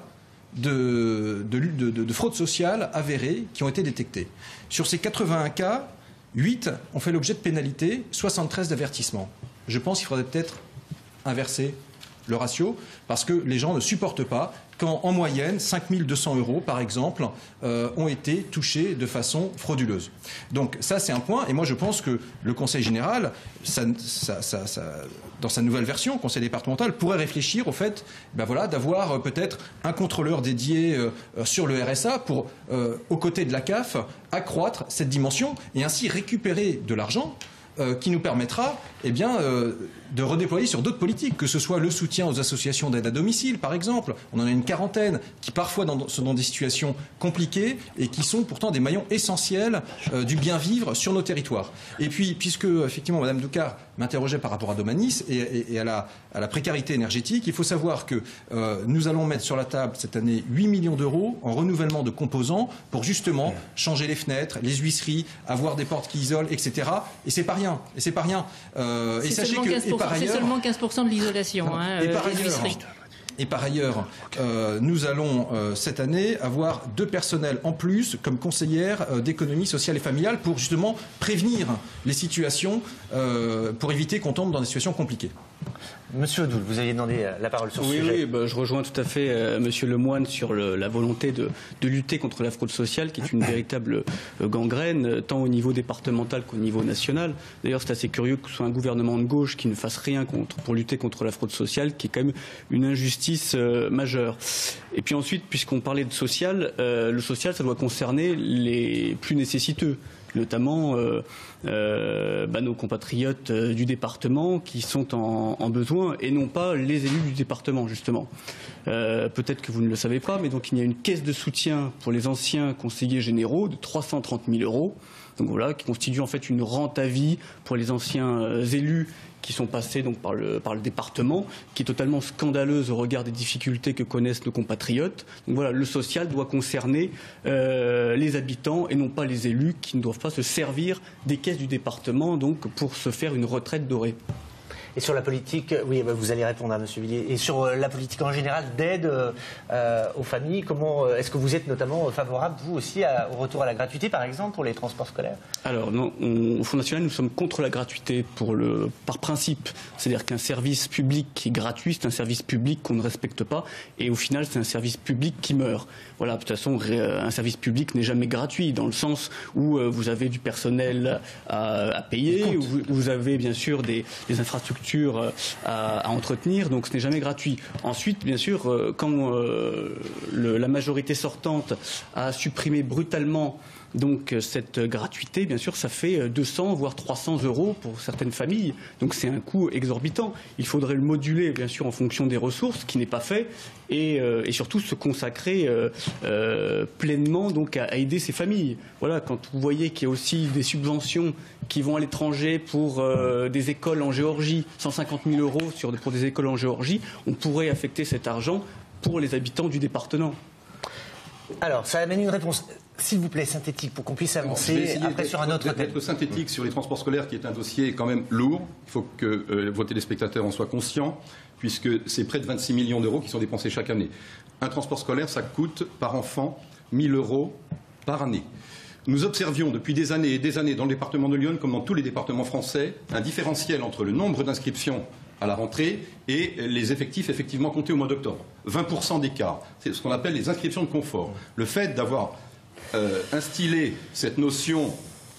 de fraude sociale avérés qui ont été détectés. Sur ces 81 cas, 8 ont fait l'objet de pénalités, 73 d'avertissements. Je pense qu'il faudrait peut-être inverser le ratio, parce que les gens ne supportent pas quand, en moyenne, 5 200 euros, par exemple, ont été touchés de façon frauduleuse. Donc ça, c'est un point. Et moi, je pense que le Conseil général, dans sa nouvelle version, Conseil départemental, pourrait réfléchir au fait d'avoir peut-être un contrôleur dédié sur le RSA pour, aux côtés de la CAF, accroître cette dimension et ainsi récupérer de l'argent qui nous permettra de redéployer sur d'autres politiques, que ce soit le soutien aux associations d'aide à domicile, par exemple. On en a une quarantaine qui parfois sont dans des situations compliquées et qui sont pourtant des maillons essentiels du bien vivre sur nos territoires. Et puis, puisque effectivement Mme Doucard m'interrogeait par rapport à Domanis et à la précarité énergétique, il faut savoir que nous allons mettre sur la table cette année 8 millions d'euros en renouvellement de composants pour justement changer les fenêtres, les huisseries, avoir des portes qui isolent, etc. Et c'est pas rien. Et c'est pas rien. Et sachez que c'est seulement 15% de l'isolation. Et par ailleurs, nous allons cette année avoir 2 personnels en plus comme conseillères d'économie sociale et familiale pour justement prévenir les situations, pour éviter qu'on tombe dans des situations compliquées. Monsieur Odoul, vous aviez demandé la parole sur ce Oui, sujet. je rejoins tout à fait Monsieur Lemoine sur la volonté de lutter contre la fraude sociale, qui est une véritable gangrène, tant au niveau départemental qu'au niveau national. D'ailleurs, c'est assez curieux que ce soit un gouvernement de gauche qui ne fasse rien pour lutter contre la fraude sociale, qui est quand même une injustice majeure. Et puis ensuite, puisqu'on parlait de social, le social, ça doit concerner les plus nécessiteux, notamment nos compatriotes du département qui sont en besoin, et non pas les élus du département, justement. Peut-être que vous ne le savez pas, mais donc il y a une caisse de soutien pour les anciens conseillers généraux de 330 000 €. Donc voilà, qui constitue en fait une rente à vie pour les anciens élus qui sont passés donc par le département, qui est totalement scandaleuse au regard des difficultés que connaissent nos compatriotes. Donc voilà, le social doit concerner les habitants et non pas les élus, qui ne doivent pas se servir des caisses du département donc pour se faire une retraite dorée. Et sur la politique, oui, vous allez répondre à M. Villiers. Et sur la politique en général d'aide aux familles, comment est-ce que vous êtes notamment favorable, vous aussi, au retour à la gratuité, par exemple, pour les transports scolaires? Alors non, au Front National, nous sommes contre la gratuité par principe. C'est-à-dire qu'un service public qui est gratuit, c'est un service public qu'on ne respecte pas, et au final, c'est un service public qui meurt. Voilà, de toute façon, un service public n'est jamais gratuit, dans le sens où vous avez du personnel à payer, où vous avez bien sûr des infrastructures à entretenir, donc ce n'est jamais gratuit. Ensuite, bien sûr, quand la majorité sortante a supprimé brutalement donc cette gratuité, bien sûr, ça fait 200 voire 300 € pour certaines familles. Donc c'est un coût exorbitant. Il faudrait le moduler, bien sûr, en fonction des ressources, ce qui n'est pas fait, et surtout se consacrer pleinement donc à aider ces familles. Voilà, quand vous voyez qu'il y a aussi des subventions qui vont à l'étranger pour des écoles en Géorgie, 150 000 € pour des écoles en Géorgie, on pourrait affecter cet argent pour les habitants du département. Alors, ça amène une réponse, s'il vous plaît, synthétique, pour qu'on puisse avancer après sur un autre thème. D'être synthétique sur les transports scolaires, qui est un dossier quand même lourd. Il faut que vos téléspectateurs en soient conscients, puisque c'est près de 26 millions d'euros qui sont dépensés chaque année. Un transport scolaire, ça coûte par enfant 1 000 € par année. Nous observions depuis des années et des années dans le département de Lyon, comme dans tous les départements français, un différentiel entre le nombre d'inscriptions à la rentrée et les effectifs effectivement comptés au mois d'octobre. 20% d'écart. C'est ce qu'on appelle les inscriptions de confort. Le fait d'avoir instillé cette notion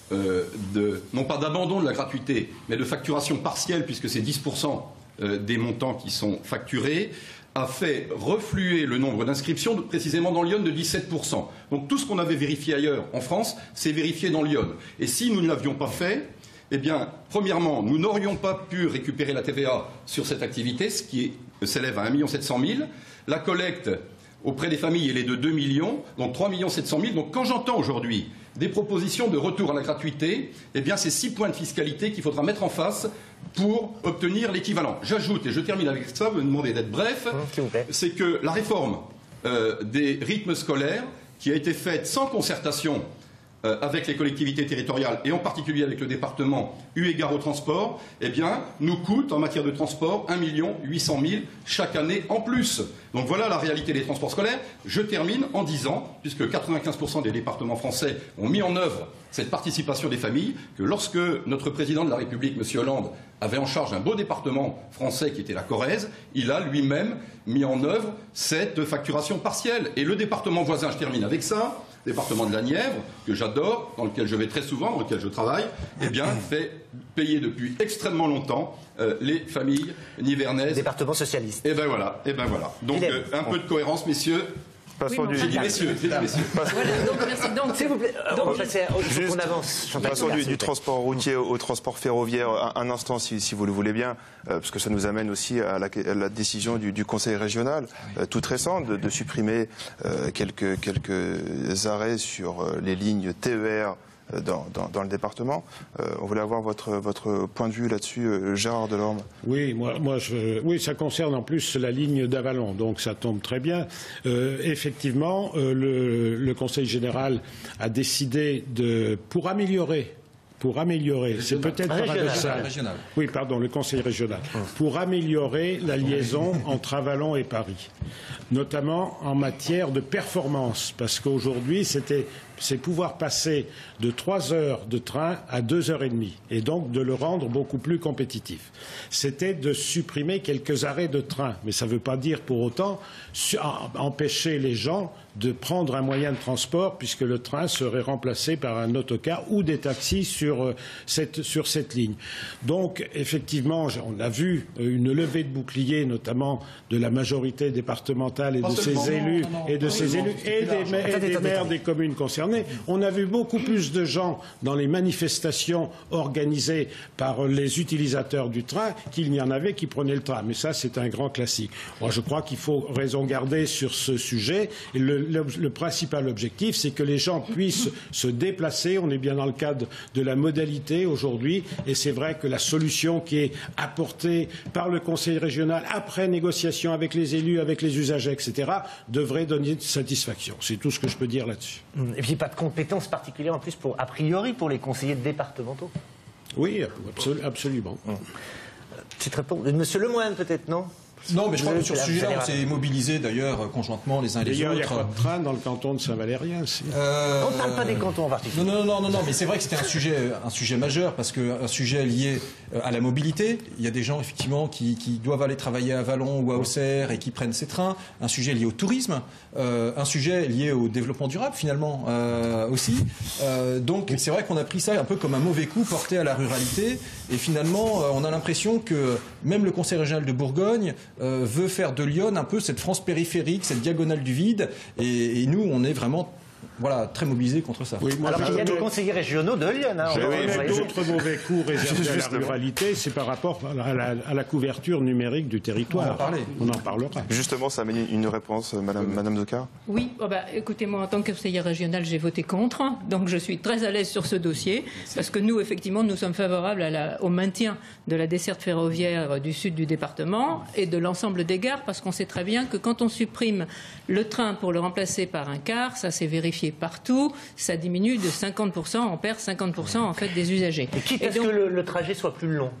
non pas d'abandon de la gratuité, mais de facturation partielle, puisque c'est 10% des montants qui sont facturés, a fait refluer le nombre d'inscriptions précisément dans Lyon de 17%. Donc tout ce qu'on avait vérifié ailleurs en France, c'est vérifié dans Lyon. Et si nous ne l'avions pas fait, eh bien, premièrement, nous n'aurions pas pu récupérer la TVA sur cette activité, ce qui s'élève à 1 700 000. La collecte auprès des familles, elle est de 2 millions, donc 3 700 000. Donc quand j'entends aujourd'hui des propositions de retour à la gratuité, eh bien, c'est 6 points de fiscalité qu'il faudra mettre en face pour obtenir l'équivalent. J'ajoute, et je termine avec ça, vous me demandez d'être bref, c'est que la réforme des rythmes scolaires, qui a été faite sans concertation avec les collectivités territoriales et en particulier avec le département, eu égard au transport, eh bien, nous coûte en matière de transport 1 800 000 chaque année en plus. Donc voilà la réalité des transports scolaires. Je termine en disant, puisque 95% des départements français ont mis en œuvre cette participation des familles, que lorsque notre président de la République, M. Hollande, avait en charge un beau département français qui était la Corrèze, il a lui-même mis en œuvre cette facturation partielle. Et le département voisin, je termine avec ça, département de la Nièvre, que j'adore, dans lequel je vais très souvent, dans lequel je travaille, eh bien, fait payer depuis extrêmement longtemps les familles nivernaises. Département socialiste. Et ben voilà, et ben voilà. Donc un peu de cohérence, messieurs. Passons du... Messieurs. Voilà, donc, merci. Donc, s'il vous plaît, on va passer on avance. Passons du transport routier au transport ferroviaire un instant, si vous le voulez bien, parce que ça nous amène aussi à la décision du Conseil régional, toute récente, de supprimer quelques arrêts sur les lignes TER dans le département. On voulait avoir votre point de vue là-dessus, Gérard Delorme. Oui, oui, ça concerne en plus la ligne d'Avalon, donc ça tombe très bien. Effectivement, le Conseil général a décidé pour améliorer, c'est peut-être paradoxal. Oui, pardon, le Conseil régional. Pour améliorer la liaison entre Avalon et Paris, notamment en matière de performance, parce qu'aujourd'hui, c'est pouvoir passer de 3 heures de train à 2 heures et demie, et donc de le rendre beaucoup plus compétitif. C'était de supprimer quelques arrêts de train, mais ça ne veut pas dire pour autant empêcher les gens de prendre un moyen de transport, puisque le train serait remplacé par un autocar ou des taxis sur cette ligne. Donc, effectivement, on a vu une levée de boucliers, notamment de la majorité départementale et de ses élus, et des maires des communes concernées. On a vu beaucoup plus de gens dans les manifestations organisées par les utilisateurs du train qu'il n'y en avait qui prenaient le train. Mais ça, c'est un grand classique. Moi, je crois qu'il faut raison garder sur ce sujet. Et le principal objectif, c'est que les gens puissent se déplacer. On est bien dans le cadre de la modalité aujourd'hui. Et c'est vrai que la solution qui est apportée par le Conseil régional, après négociation avec les élus, avec les usagers, etc., devrait donner satisfaction. C'est tout ce que je peux dire là-dessus. Et puis pas de compétences particulières en plus, a priori, pour les conseillers départementaux. Oui, absolument. Petite réponse. Monsieur Lemoine, peut-être, non? Non, mais je crois que sur ce sujet-là, on s'est mobilisés d'ailleurs conjointement les uns et les autres. Il n'y a pas de train dans le canton de Saint-Valérien. On ne parle pas des cantons en particulier. Non, mais c'est vrai que c'était un sujet majeur, parce qu'un sujet lié à la mobilité. Il y a des gens effectivement qui doivent aller travailler à Vallon ou à Auxerre et qui prennent ces trains. Un sujet lié au tourisme, un sujet lié au développement durable finalement aussi. Donc c'est vrai qu'on a pris ça un peu comme un mauvais coup porté à la ruralité. Et finalement, on a l'impression que même le Conseil régional de Bourgogne veut faire de Lyon un peu cette France périphérique, cette diagonale du vide, et nous on est vraiment très mobilisés contre ça. Oui, alors qu'il y a des conseillers régionaux de Lyon. D'autres mauvais coups réservés à la ruralité, c'est par rapport à la couverture numérique du territoire. On en parlera. Justement, ça amène une réponse, Madame Decart. Oui, écoutez, moi en tant que conseillère régionale, j'ai voté contre, donc je suis très à l'aise sur ce dossier, parce que nous, effectivement, nous sommes favorables au maintien de la desserte ferroviaire du sud du département et de l'ensemble des gares, parce qu'on sait très bien que quand on supprime le train pour le remplacer par un car, ça s'est vérifié partout, ça diminue de 50%, on perd 50% en fait des usagers. Et quitte à ce que le trajet soit plus long.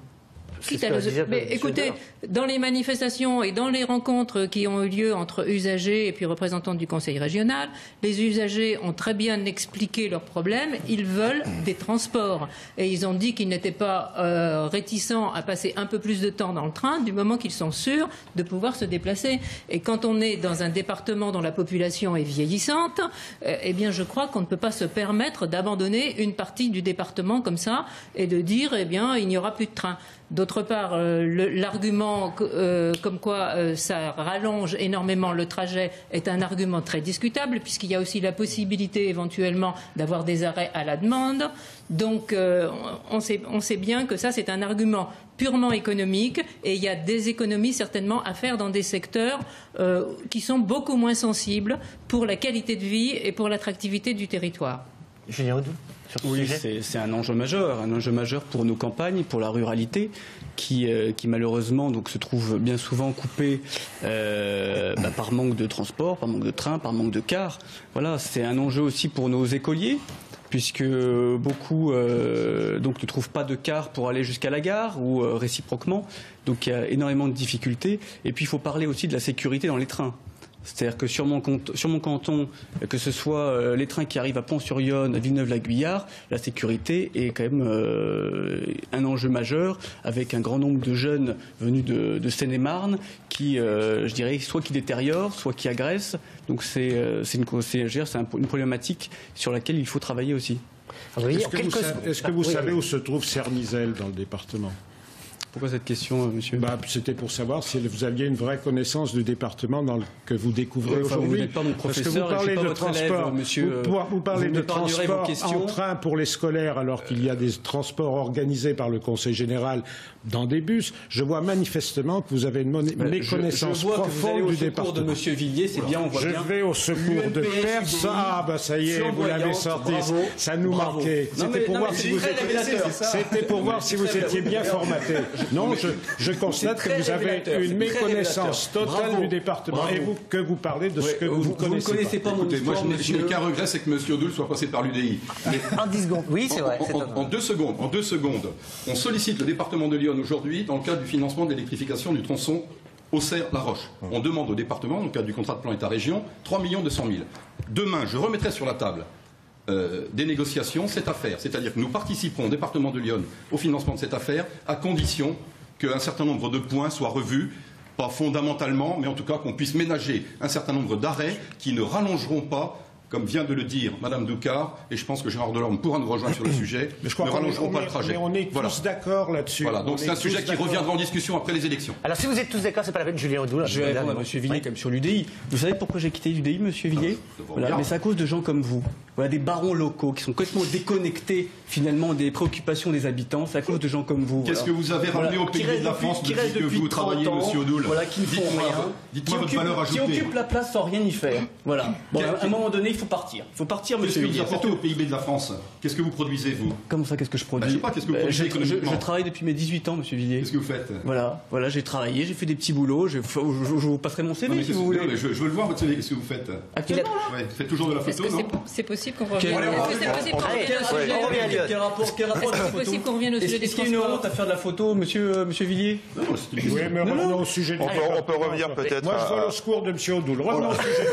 Mais écoutez, dans les manifestations et dans les rencontres qui ont eu lieu entre usagers et puis représentants du Conseil régional, les usagers ont très bien expliqué leurs problèmes. Ils veulent des transports. Et ils ont dit qu'ils n'étaient pas réticents à passer un peu plus de temps dans le train du moment qu'ils sont sûrs de pouvoir se déplacer. Et quand on est dans un département dont la population est vieillissante, eh bien je crois qu'on ne peut pas se permettre d'abandonner une partie du département comme ça et de dire eh bien il n'y aura plus de train. D'autre part, l'argument comme quoi ça rallonge énormément le trajet est un argument très discutable, puisqu'il y a aussi la possibilité éventuellement d'avoir des arrêts à la demande. Donc on sait bien que ça c'est un argument purement économique, et il y a des économies certainement à faire dans des secteurs qui sont beaucoup moins sensibles pour la qualité de vie et pour l'attractivité du territoire. Julien Audoux. Oui, c'est un enjeu majeur pour nos campagnes, pour la ruralité, qui malheureusement donc se trouve bien souvent coupée par manque de transport, par manque de train, par manque de cars. Voilà, c'est un enjeu aussi pour nos écoliers, puisque beaucoup donc ne trouvent pas de car pour aller jusqu'à la gare ou réciproquement. Donc il y a énormément de difficultés. Et puis il faut parler aussi de la sécurité dans les trains. C'est-à-dire que sur mon canton, que ce soit les trains qui arrivent à Pont-sur-Yonne, à Villeneuve-la-Guyard, la sécurité est quand même un enjeu majeur, avec un grand nombre de jeunes venus de Seine-et-Marne qui, je dirais, soit qui détériorent, soit qui agressent. Donc c'est une problématique sur laquelle il faut travailler aussi. Est-ce que vous savez où se trouve Cernizelle dans le département ? Pourquoi cette question, monsieur? C'était pour savoir si vous aviez une vraie connaissance du département que vous découvrez aujourd'hui. Vous n'êtes pas mon professeur, parce que vous parlez de transport, monsieur. vous parlez de transport en train pour les scolaires, alors qu'il y a des transports organisés par le Conseil général dans des bus. Je vois manifestement que vous avez une méconnaissance profonde du département. De monsieur Villiers, c'est bien, on voit bien. Je vais au secours de personne. Ah, ça y est, vous l'avez sorti. Bravo, ça nous manquait. C'était pour voir si vous étiez bien formaté. Non, je constate que vous avez une méconnaissance totale du département et que vous parlez de ce que vous connaissez. Vous ne connaissez pas mon histoire, moi, je n'ai qu'un regret, c'est que M. Odoul soit passé par l'UDI. En 10 secondes, oui, c'est vrai. En 2 secondes, on sollicite le département de Lyon aujourd'hui dans le cadre du financement de l'électrification du tronçon Auxerre-La Roche. On demande au département, dans le cadre du contrat de plan État-région, 3 200 000. Demain, je remettrai sur la table des négociations cette affaire. C'est-à-dire que nous participerons au département de Lyon au financement de cette affaire à condition qu'un certain nombre de points soient revus, pas fondamentalement, mais en tout cas qu'on puisse ménager un certain nombre d'arrêts qui ne rallongeront pas, comme vient de le dire Mme Doucard, et je pense que Gérard Delorme pourra nous rejoindre sur le sujet, ne rallongeront pas le trajet. Mais on est tous d'accord là-dessus. Voilà, donc c'est un sujet qui reviendra en discussion après les élections. Alors si vous êtes tous d'accord, c'est pas la peine, Julien Odoul. Je vais répondre à M. Villiers comme sur l'UDI. Vous savez pourquoi j'ai quitté l'UDI, M. Villiers? Mais c'est à cause de gens comme vous. Voilà, des barons locaux qui sont complètement déconnectés finalement des préoccupations des habitants. C'est à cause de gens comme vous. Qu'est-ce que vous avez ramené au pays de la France depuis que vous travaillez, M. Odoul? Voilà, qui ne font rien. Dites-moi votre valeur ajoutée. Qui occupent la place sans rien y faire. Voilà. Bon, à un moment donné, il faut partir. Il faut partir, M. Villiers. Qu'est-ce que vous apportez au PIB de la France? Qu'est-ce que vous produisez, vous? Comment ça, qu'est-ce que je produis? Je sais pas, qu'est-ce que vous produisez économiquement? Je travaille depuis mes 18 ans, M. Villiers. Qu'est-ce que vous faites? Voilà, j'ai travaillé, j'ai fait des petits boulots. Je vous passerai mon CV si vous voulez. Je veux le voir, votre CV. Qu'est-ce que vous faites? Actuellement, là? Vous faites toujours de la photo, non? C'est possible qu'on revienne. Quel rapport est-ce possible qu'on revienne au sujet des transports? Est-ce qu'il y a une honte à faire de la photo, monsieur Villiers? Oui, mais revenons au sujet. On peut revenir peut-être. Moi, je vais au secours de M. Odoul. Revenons au sujet.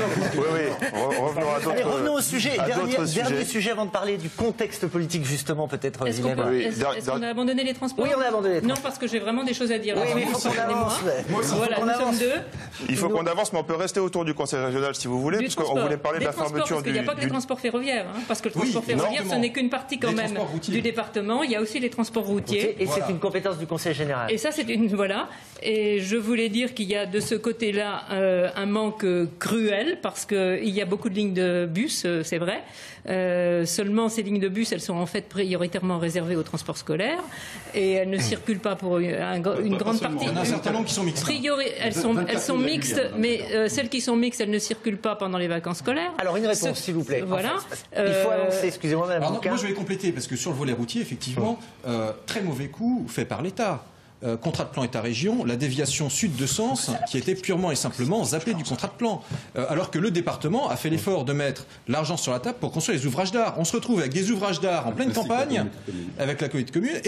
Revenons au sujet. Dernier sujet avant de parler du contexte politique, justement, peut-être. Est-ce qu'on a abandonné les transports? Oui, on a abandonné les transports. Non, parce que j'ai vraiment des choses à dire. Oui, mais il faut qu'on avance. Voilà, nous sommes deux. Il faut qu'on avance, mais on peut rester autour du Conseil régional si vous voulez, parce qu'on voulait parler de la fermeture du... Il n'y a pas que les transports ferroviaires, parce que le transport ferroviaire, ce n'est qu'une partie quand même du département. Il y a aussi les transports routiers. Et c'est une compétence du Conseil général. Et ça, c'est une... Voilà. Et je voulais dire qu'il y a de ce côté-là un manque cruel, parce qu'il y a beaucoup de lignes de bus, c'est vrai. Seulement, ces lignes de bus, elles sont en fait prioritairement réservées au transport scolaire et elles ne circulent pas pour une grande partie. Il y en a un certain nombre qui sont mixtes. Elles sont mixtes, mais celles qui sont mixtes, elles ne circulent pas pendant les vacances scolaires. Alors, une réponse, s'il vous plaît. Voilà. Il faut avancer, excusez-moi, Madame Boucard. Moi, je vais compléter, parce que sur le volet routier, effectivement, très mauvais coup fait par l'État. Contrat de plan État-région, la déviation sud de sens qui était purement et simplement zappée du contrat de plan. Alors que le département a fait l'effort de mettre l'argent sur la table pour construire les ouvrages d'art. On se retrouve avec des ouvrages d'art en pleine campagne, avec la communauté commune,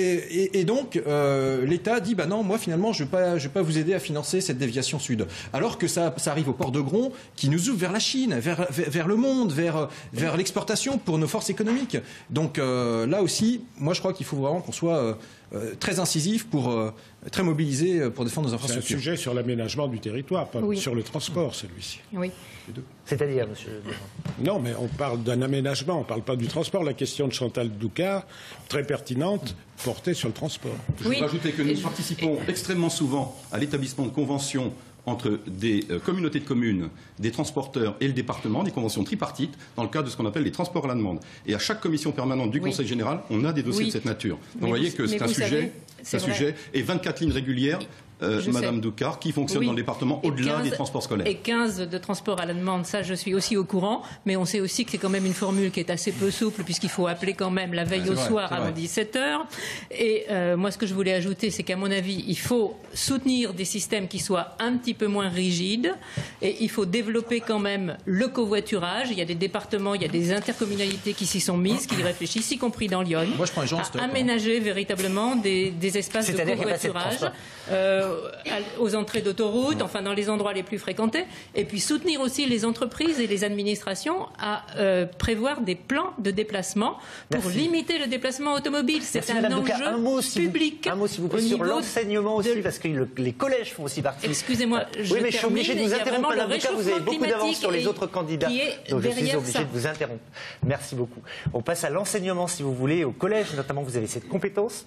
et donc l'État dit bah non, moi finalement je vais pas vous aider à financer cette déviation sud. Alors que ça arrive au port de Gron qui nous ouvre vers la Chine, vers le monde, vers l'exportation pour nos forces économiques. Donc là aussi, moi je crois qu'il faut vraiment qu'on soit très incisif, très mobilisé pour défendre nos infrastructures. C'est un sujet sur l'aménagement du territoire, pas sur le transport, celui-ci. Oui. C'est-à-dire, monsieur? Non, mais on parle d'un aménagement, on ne parle pas du transport. La question de Chantal Doucard, très pertinente, portait sur le transport. Je veux rajouter que nous participons extrêmement souvent à l'établissement de conventions entre des communautés de communes, des transporteurs et le département, des conventions tripartites, dans le cadre de ce qu'on appelle les transports à la demande. Et à chaque commission permanente du Conseil général, on a des dossiers de cette nature. Donc vous voyez que c'est un sujet, et 24 lignes régulières, Madame Doucard, qui fonctionne dans le département au-delà des transports scolaires. Et 15 de transports à la demande, ça je suis aussi au courant, mais on sait aussi que c'est quand même une formule qui est assez peu souple, puisqu'il faut appeler quand même la veille au soir avant 17h. Et moi ce que je voulais ajouter, c'est qu'à mon avis, il faut soutenir des systèmes qui soient un petit peu moins rigides, et il faut développer quand même le covoiturage. Il y a des départements, il y a des intercommunalités qui s'y sont mises, qui y réfléchissent, y compris dans Lyon, à aménager véritablement des espaces de covoiturage aux entrées d'autoroutes, enfin dans les endroits les plus fréquentés, et puis soutenir aussi les entreprises et les administrations à prévoir des plans de déplacement pour limiter le déplacement automobile. C'est un enjeu public. Un mot, s'il vous plaît, sur l'enseignement aussi, parce que les collèges font aussi partie. Excusez-moi, oui, mais je suis obligé de vous interrompre. Madame Boucard, vous avez beaucoup d'avance sur les autres candidats, donc je suis obligé de vous interrompre. Merci beaucoup. On passe à l'enseignement, si vous voulez, au collège, notamment. Vous avez cette compétence.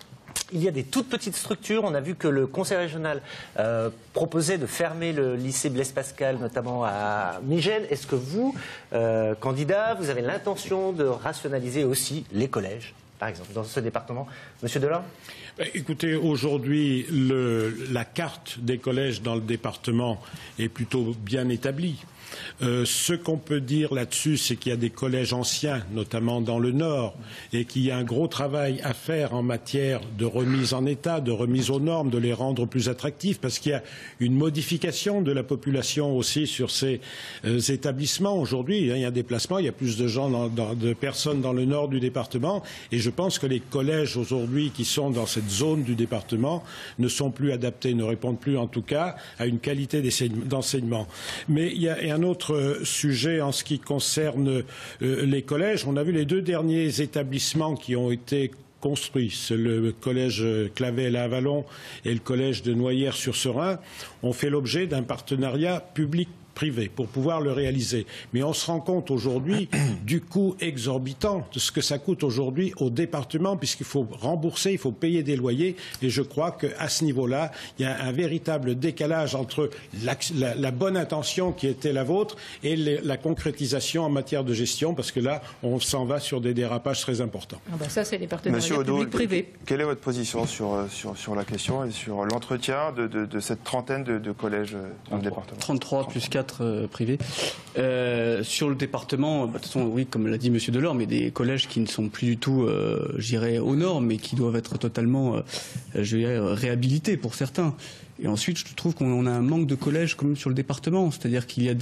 il y a des toutes petites structures. On a vu que le conseil régional proposait de fermer le lycée Blaise Pascal, notamment à Migène. Est-ce que vous, candidat, vous avez l'intention de rationaliser aussi les collèges, par exemple, dans ce département? Monsieur Delorme? Écoutez, aujourd'hui, la carte des collèges dans le département est plutôt bien établie. Ce qu'on peut dire là-dessus, c'est qu'il y a des collèges anciens, notamment dans le Nord, et qu'il y a un gros travail à faire en matière de remise en état, de remise aux normes, de les rendre plus attractifs, parce qu'il y a une modification de la population aussi sur ces établissements. Aujourd'hui, il y a un déplacement, il y a plus de gens, de personnes dans le Nord du département, et je pense que les collèges aujourd'hui qui sont dans cette zone du département ne sont plus adaptés, ne répondent plus en tout cas à une qualité d'enseignement. Mais il y a un autre sujet en ce qui concerne les collèges. On a vu les 2 derniers établissements qui ont été construits, c'est le collège Clavel à Avallon et le collège de Noyères-sur-Serein, ont fait l'objet d'un partenariat public-privé pour pouvoir le réaliser. Mais on se rend compte aujourd'hui du coût exorbitant de ce que ça coûte aujourd'hui au département, puisqu'il faut rembourser, il faut payer des loyers. Et je crois qu'à ce niveau-là, il y a un véritable décalage entre la bonne intention qui était la vôtre et la concrétisation en matière de gestion, parce que là, on s'en va sur des dérapages très importants. Ah ben ça, c'est les partenariats publics-privés. Quelle est votre position sur la question et sur l'entretien de cette trentaine de collèges dans le département? 33 plus 4 privés. Sur le département, de toute façon, oui, comme l'a dit M. Delorme, il y a des collèges qui ne sont plus du tout, je dirais, aux normes, mais qui doivent être totalement, je dirais, réhabilités pour certains. Et ensuite, je trouve qu'on a un manque de collèges comme sur le département. C'est-à-dire qu'il y a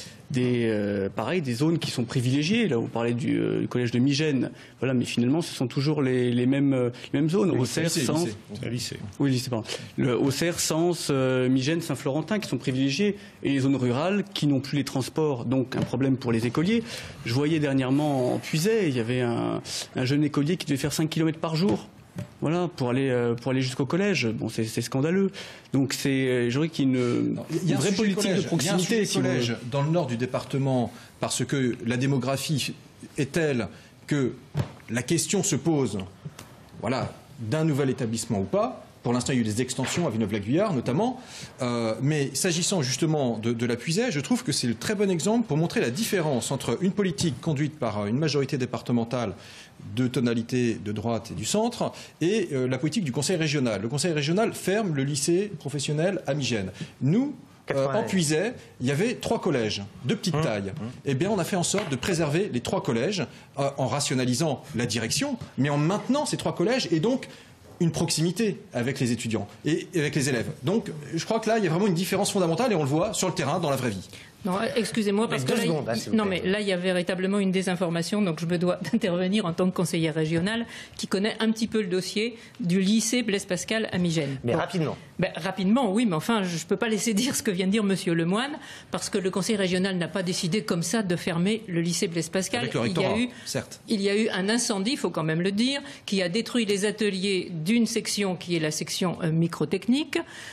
des zones qui sont privilégiées. Là, vous parlez du collège de Migène. Voilà, mais finalement, ce sont toujours les mêmes zones. Auxerre, Sens. Oui, lycée, pardon. Auxerre, Sens, Migène, Saint-Florentin qui sont privilégiés. Et les zones rurales qui n'ont plus les transports. Donc, un problème pour les écoliers. Je voyais dernièrement en Puisaye, il y avait un jeune écolier qui devait faire 5 km par jour. Voilà, pour aller jusqu'au collège. Bon, c'est scandaleux. Donc, je dirais qu'il y a une vraie politique de proximité. Il y a un sujet collège dans le nord du département, parce que la démographie est telle que la question se pose, voilà, d'un nouvel établissement ou pas. Pour l'instant, il y a eu des extensions à Villeneuve-la-Guyard, notamment. Mais s'agissant justement de la Puisaye, je trouve que c'est le très bon exemple pour montrer la différence entre une politique conduite par une majorité départementale de tonalité de droite et du centre et la politique du conseil régional. Le conseil régional ferme le lycée professionnel à Migène. Nous, en Puisaye, il y avait 3 collèges de petite taille. Eh bien, on a fait en sorte de préserver les 3 collèges en rationalisant la direction, mais en maintenant ces 3 collèges et donc une proximité avec les étudiants et avec les élèves. Donc, je crois que là, il y a vraiment une différence fondamentale et on le voit sur le terrain, dans la vraie vie. Non, excusez-moi, parce que là, il y a véritablement une désinformation, donc je me dois d'intervenir en tant que conseillère régionale qui connaît un petit peu le dossier du lycée Blaise Pascal à Migène. Mais rapidement. Rapidement, oui, mais enfin, je ne peux pas laisser dire ce que vient de dire Monsieur Lemoine, parce que le conseil régional n'a pas décidé comme ça de fermer le lycée Blaise Pascal. Avec le rectorat, certes. Il y a eu un incendie, il faut quand même le dire, qui a détruit les ateliers d'une section qui est la section microtechnique,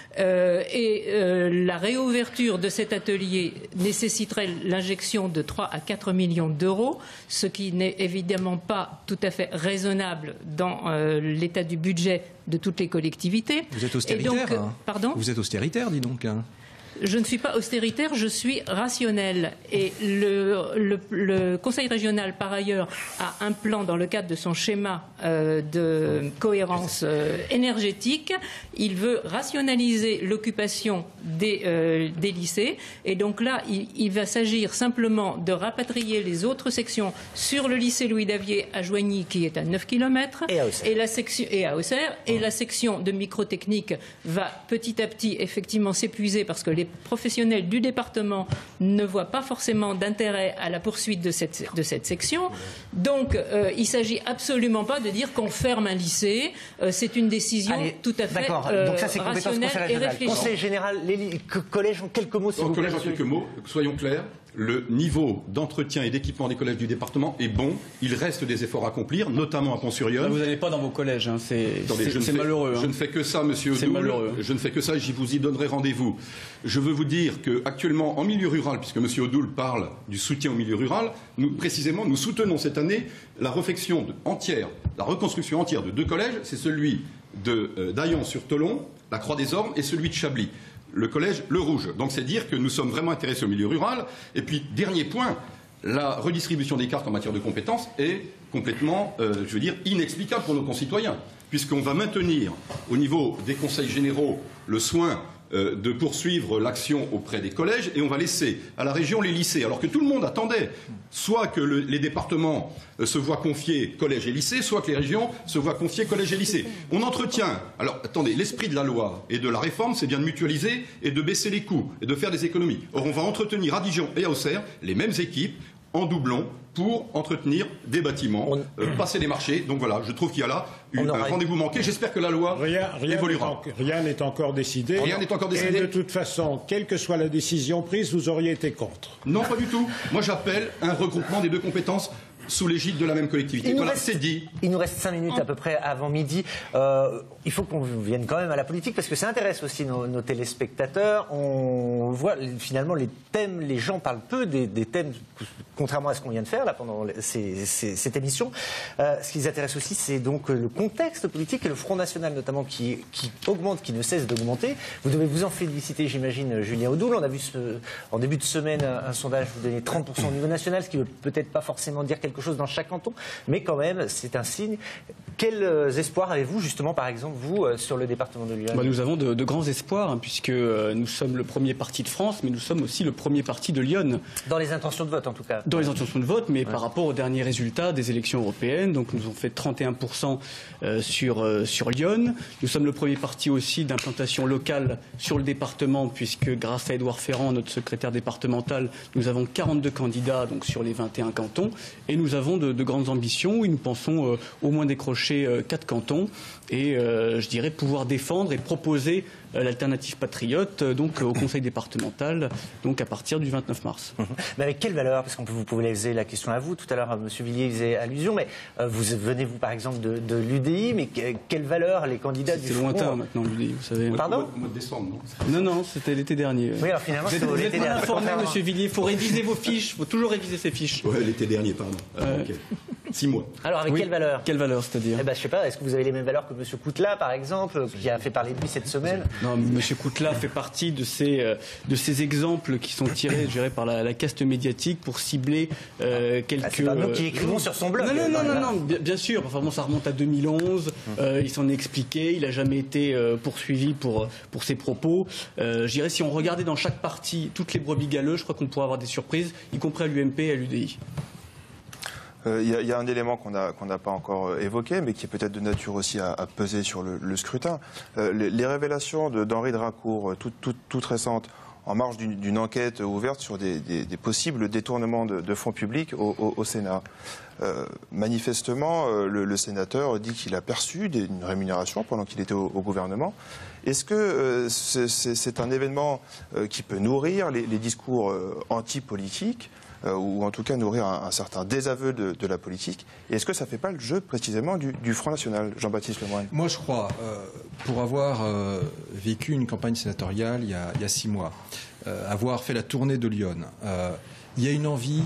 la réouverture de cet atelier nécessiterait l'injection de 3 à 4 millions d'euros, ce qui n'est évidemment pas tout à fait raisonnable dans l'état du budget de toutes les collectivités. Vous êtes austéritaire, pardon ? Vous êtes austéritaire, dis donc. Je ne suis pas austéritaire, je suis rationnelle. Et le Conseil régional, par ailleurs, a un plan dans le cadre de son schéma de cohérence énergétique. Il veut rationaliser l'occupation des lycées. Et donc là, il va s'agir simplement de rapatrier les autres sections sur le lycée Louis Davier à Joigny, qui est à 9 km, et à Auxerre. Et la section de microtechnique va petit à petit effectivement s'épuiser parce que les professionnels du département ne voient pas forcément d'intérêt à la poursuite de cette section. Donc, il ne s'agit absolument pas de dire qu'on ferme un lycée. C'est une décision tout à fait donc ça, c'est rationnelle et réfléchie. Conseil général, les collèges en quelques mots, s'il vous plaît. Collège en quelques mots, soyons clairs. Le niveau d'entretien et d'équipement des collèges du département est bon. Il reste des efforts à accomplir, notamment à Pont-sur-Yonne. Vous n'allez pas dans vos collèges, hein. C'est malheureux. Je ne fais que ça, monsieur Odoul. Je ne fais que ça et je vous y donnerai rendez-vous. Je veux vous dire qu'actuellement, en milieu rural, puisque monsieur Odoul parle du soutien au milieu rural, précisément, nous soutenons cette année la reconstruction entière de 2 collèges. C'est celui d'Aillon-sur-Tholon, la Croix des Ormes, et celui de Chablis, le collège Le Rouge. Donc c'est dire que nous sommes vraiment intéressés au milieu rural. Et puis, dernier point, la redistribution des cartes en matière de compétences est complètement, inexplicable pour nos concitoyens, puisqu'on va maintenir au niveau des conseils généraux le soin de poursuivre l'action auprès des collèges, et on va laisser à la région les lycées, alors que tout le monde attendait soit que les départements se voient confier collèges et lycées, soit que les régions se voient confier collèges et lycées. On entretient, alors attendez, l'esprit de la loi et de la réforme, c'est bien de mutualiser et de baisser les coûts et de faire des économies. Or on va entretenir à Dijon et à Auxerre les mêmes équipes en doublon pour entretenir des bâtiments, passer des marchés. Donc voilà, je trouve qu'il y a là un rendez-vous manqué. J'espère que la loi évoluera. Rien n'est encore décidé. Rien n'est encore décidé. Et de toute façon, quelle que soit la décision prise, vous auriez été contre. Non, pas du tout. Moi, j'appelle un regroupement des deux compétences sous l'égide de la même collectivité. Voilà, c'est dit. Il nous reste 5 minutes à peu près avant midi. Il faut qu'on vienne quand même à la politique parce que ça intéresse aussi nos téléspectateurs. On voit finalement les thèmes, les gens parlent peu des thèmes, contrairement à ce qu'on vient de faire là pendant cette émission. Ce qui les intéresse aussi, c'est donc le contexte politique et le Front National notamment qui augmente, qui ne cesse d'augmenter. Vous devez vous en féliciter, j'imagine, Julien Audoul. On a vu en début de semaine un sondage vous donner 30% au niveau national, ce qui ne veut peut-être pas forcément dire quelque chose dans chaque canton, mais quand même, c'est un signe. Quels espoirs avez-vous, justement, par exemple, vous, sur le département de Lyon? Nous avons de grands espoirs, hein, puisque nous sommes le premier parti de France, mais nous sommes aussi le premier parti de Lyon. Dans les intentions de vote, en tout cas. Dans les intentions de vote, mais par rapport aux derniers résultats des élections européennes, donc nous avons fait 31% sur Lyon. Nous sommes le premier parti aussi d'implantation locale sur le département, puisque grâce à Édouard Ferrand, notre secrétaire départemental, nous avons 42 candidats donc, sur les 21 cantons, et nous avons de grandes ambitions, et nous pensons au moins décrocher 4 cantons, et je dirais pouvoir défendre et proposer l'alternative patriote donc au Conseil départemental donc à partir du 29 mars. Mais avec quelle valeur? Parce qu'on vous pouvez poser la question à vous. Tout à l'heure, M. Villiers faisait allusion, mais vous venez, vous, par exemple, de l'UDI, mais quelle valeur les candidats du Front? C'est lointain maintenant, l'UDI, vous savez. Pardon? Au mois de décembre, non? Non, c'était l'été dernier. Oui, alors finalement, c'est l'été dernier. Informé, M. Villiers, il faut réviser vos fiches, il faut toujours réviser ses fiches. Ouais, l'été dernier, pardon. Okay. 6 mois. Alors, avec quelle valeur? Quelle valeur, c'est-à-dire? Eh ben, je sais pas, est-ce que vous avez les mêmes valeurs que M. Coutla, par exemple, qui a fait parler de lui cette semaine? Non, M. Coutla fait partie de ces exemples qui sont tirés, je dirais, par la caste médiatique pour cibler quelques... c'est pas nous qui écrivons sur son blog. Non, bien sûr. Enfin, bon, ça remonte à 2011. Il s'en est expliqué. Il n'a jamais été poursuivi pour ses propos. Je dirais, si on regardait dans chaque parti toutes les brebis galeuses, je crois qu'on pourrait avoir des surprises, y compris à l'UMP et à l'UDI. Il y a un élément qu'on n'a pas encore évoqué, mais qui est peut-être de nature aussi à peser sur le scrutin. Les révélations d'Henri Dracourt, toutes récentes, en marge d'une enquête ouverte sur des possibles détournements de fonds publics au Sénat. Manifestement, le sénateur dit qu'il a perçu une rémunération pendant qu'il était au gouvernement. Est-ce que c'est un événement qui peut nourrir les discours anti-politiques ou en tout cas nourrir un certain désaveu de la politique? Et est-ce que ça ne fait pas le jeu précisément du Front National, Jean-Baptiste Lemoyne? Moi je crois, pour avoir vécu une campagne sénatoriale il y a 6 mois, avoir fait la tournée de Lyon, il y a une envie,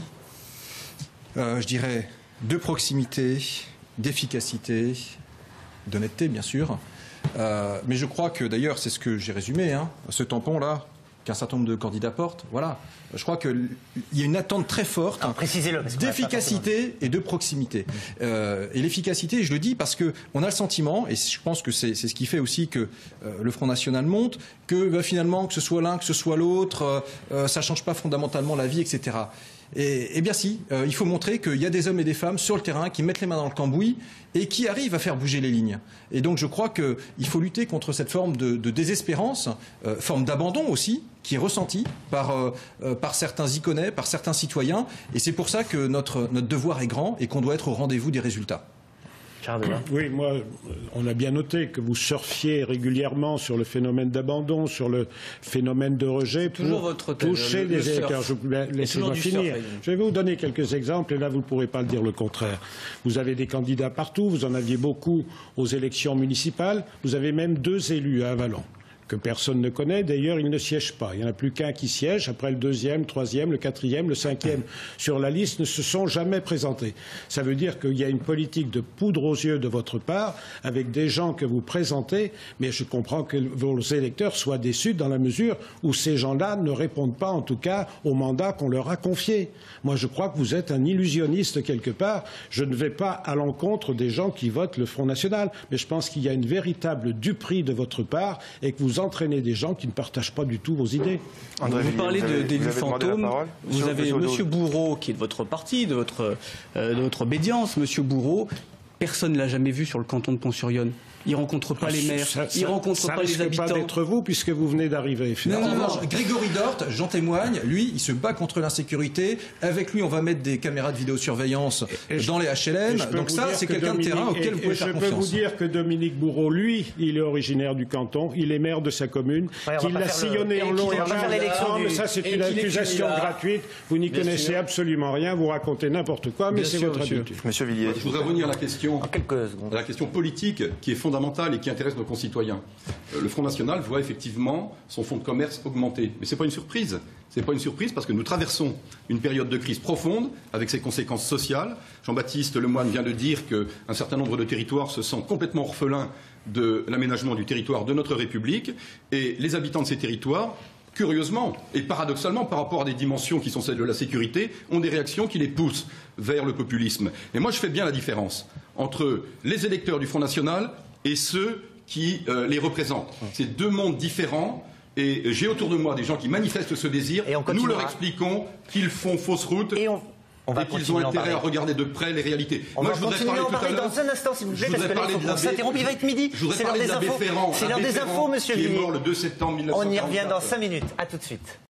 je dirais, de proximité, d'efficacité, d'honnêteté bien sûr, mais je crois que d'ailleurs c'est ce que j'ai résumé, ce tampon-là, qu'un certain nombre de candidats portent, voilà. Je crois qu'il y a une attente très forte d'efficacité et de proximité. Et l'efficacité, je le dis parce qu'on a le sentiment, et je pense que c'est ce qui fait aussi que le Front National monte, que finalement, que ce soit l'un, que ce soit l'autre, ça ne change pas fondamentalement la vie, etc. Et bien si, il faut montrer qu'il y a des hommes et des femmes sur le terrain qui mettent les mains dans le cambouis et qui arrivent à faire bouger les lignes. Et donc je crois qu'il faut lutter contre cette forme de désespérance, forme d'abandon aussi, qui est ressentie par certains Iconais, par certains citoyens. Et c'est pour ça que notre devoir est grand et qu'on doit être au rendez-vous des résultats. Oui, moi, on a bien noté que vous surfiez régulièrement sur le phénomène d'abandon, sur le phénomène de rejet pour toucher les électeurs. Laissez-moi finir. Je vais vous donner quelques exemples et là, vous ne pourrez pas le dire le contraire. Vous avez des candidats partout, vous en aviez beaucoup aux élections municipales, vous avez même 2 élus à Avallon. que personne ne connaît. D'ailleurs, il ne siège pas. Il n'y en a plus qu'un qui siège. Après, le 2e, 3e, le 4e, le 5e sur la liste ne se sont jamais présentés. Ça veut dire qu'il y a une politique de poudre aux yeux de votre part avec des gens que vous présentez, mais je comprends que vos électeurs soient déçus dans la mesure où ces gens-là ne répondent pas, en tout cas, au mandat qu'on leur a confié. Moi, je crois que vous êtes un illusionniste quelque part. Je ne vais pas à l'encontre des gens qui votent le Front National, mais je pense qu'il y a une véritable duperie de votre part et que vous entraînez des gens qui ne partagent pas du tout vos idées. Vous parlez d'élus fantômes. Vous avez M. Bourreau, qui est de votre parti, de votre obédience. M. Bourreau, personne ne l'a jamais vu sur le canton de Pont-sur-Yonne. Il ne rencontre pas les maires, il ne rencontre pas les habitants. Ça ne risque pas d'être vous, puisque vous venez d'arriver. Non. Grégory Dort, j'en témoigne, lui, il se bat contre l'insécurité. Avec lui, on va mettre des caméras de vidéosurveillance dans les HLM. Donc ça, c'est quelqu'un de terrain auquel vous pouvez faire confiance. Je peux vous dire que Dominique Bourreau, lui, il est originaire du canton, il est maire de sa commune, qu'il l'a sillonné en long et en large. Mais ça, c'est une accusation gratuite. Vous n'y connaissez absolument rien, vous racontez n'importe quoi, mais c'est votre habitude. Monsieur Villiers. Je voudrais revenir à la question politique qui est fondamentale et qui intéresse nos concitoyens. Le Front National voit effectivement son fonds de commerce augmenter. Mais ce n'est pas une surprise. Ce n'est pas une surprise parce que nous traversons une période de crise profonde avec ses conséquences sociales. Jean-Baptiste Lemoyne vient de dire qu'un certain nombre de territoires se sentent complètement orphelins de l'aménagement du territoire de notre République. Et les habitants de ces territoires, curieusement et paradoxalement par rapport à des dimensions qui sont celles de la sécurité, ont des réactions qui les poussent vers le populisme. Et moi, je fais bien la différence entre les électeurs du Front National et ceux qui les représentent. C'est deux mondes différents. Et j'ai autour de moi des gens qui manifestent ce désir. Nous leur expliquons qu'ils font fausse route et qu'ils ont intérêt à regarder de près les réalités. Moi, je voudrais parler tout à l'heure. Dans un instant, s'il vous plaît, parce que là, il faut s'interrompre. Il va être midi. C'est l'heure des infos. C'est l'heure des infos, monsieur Villiers. Qui est mort le 2 septembre 1940. On y revient dans 5 minutes. À tout de suite.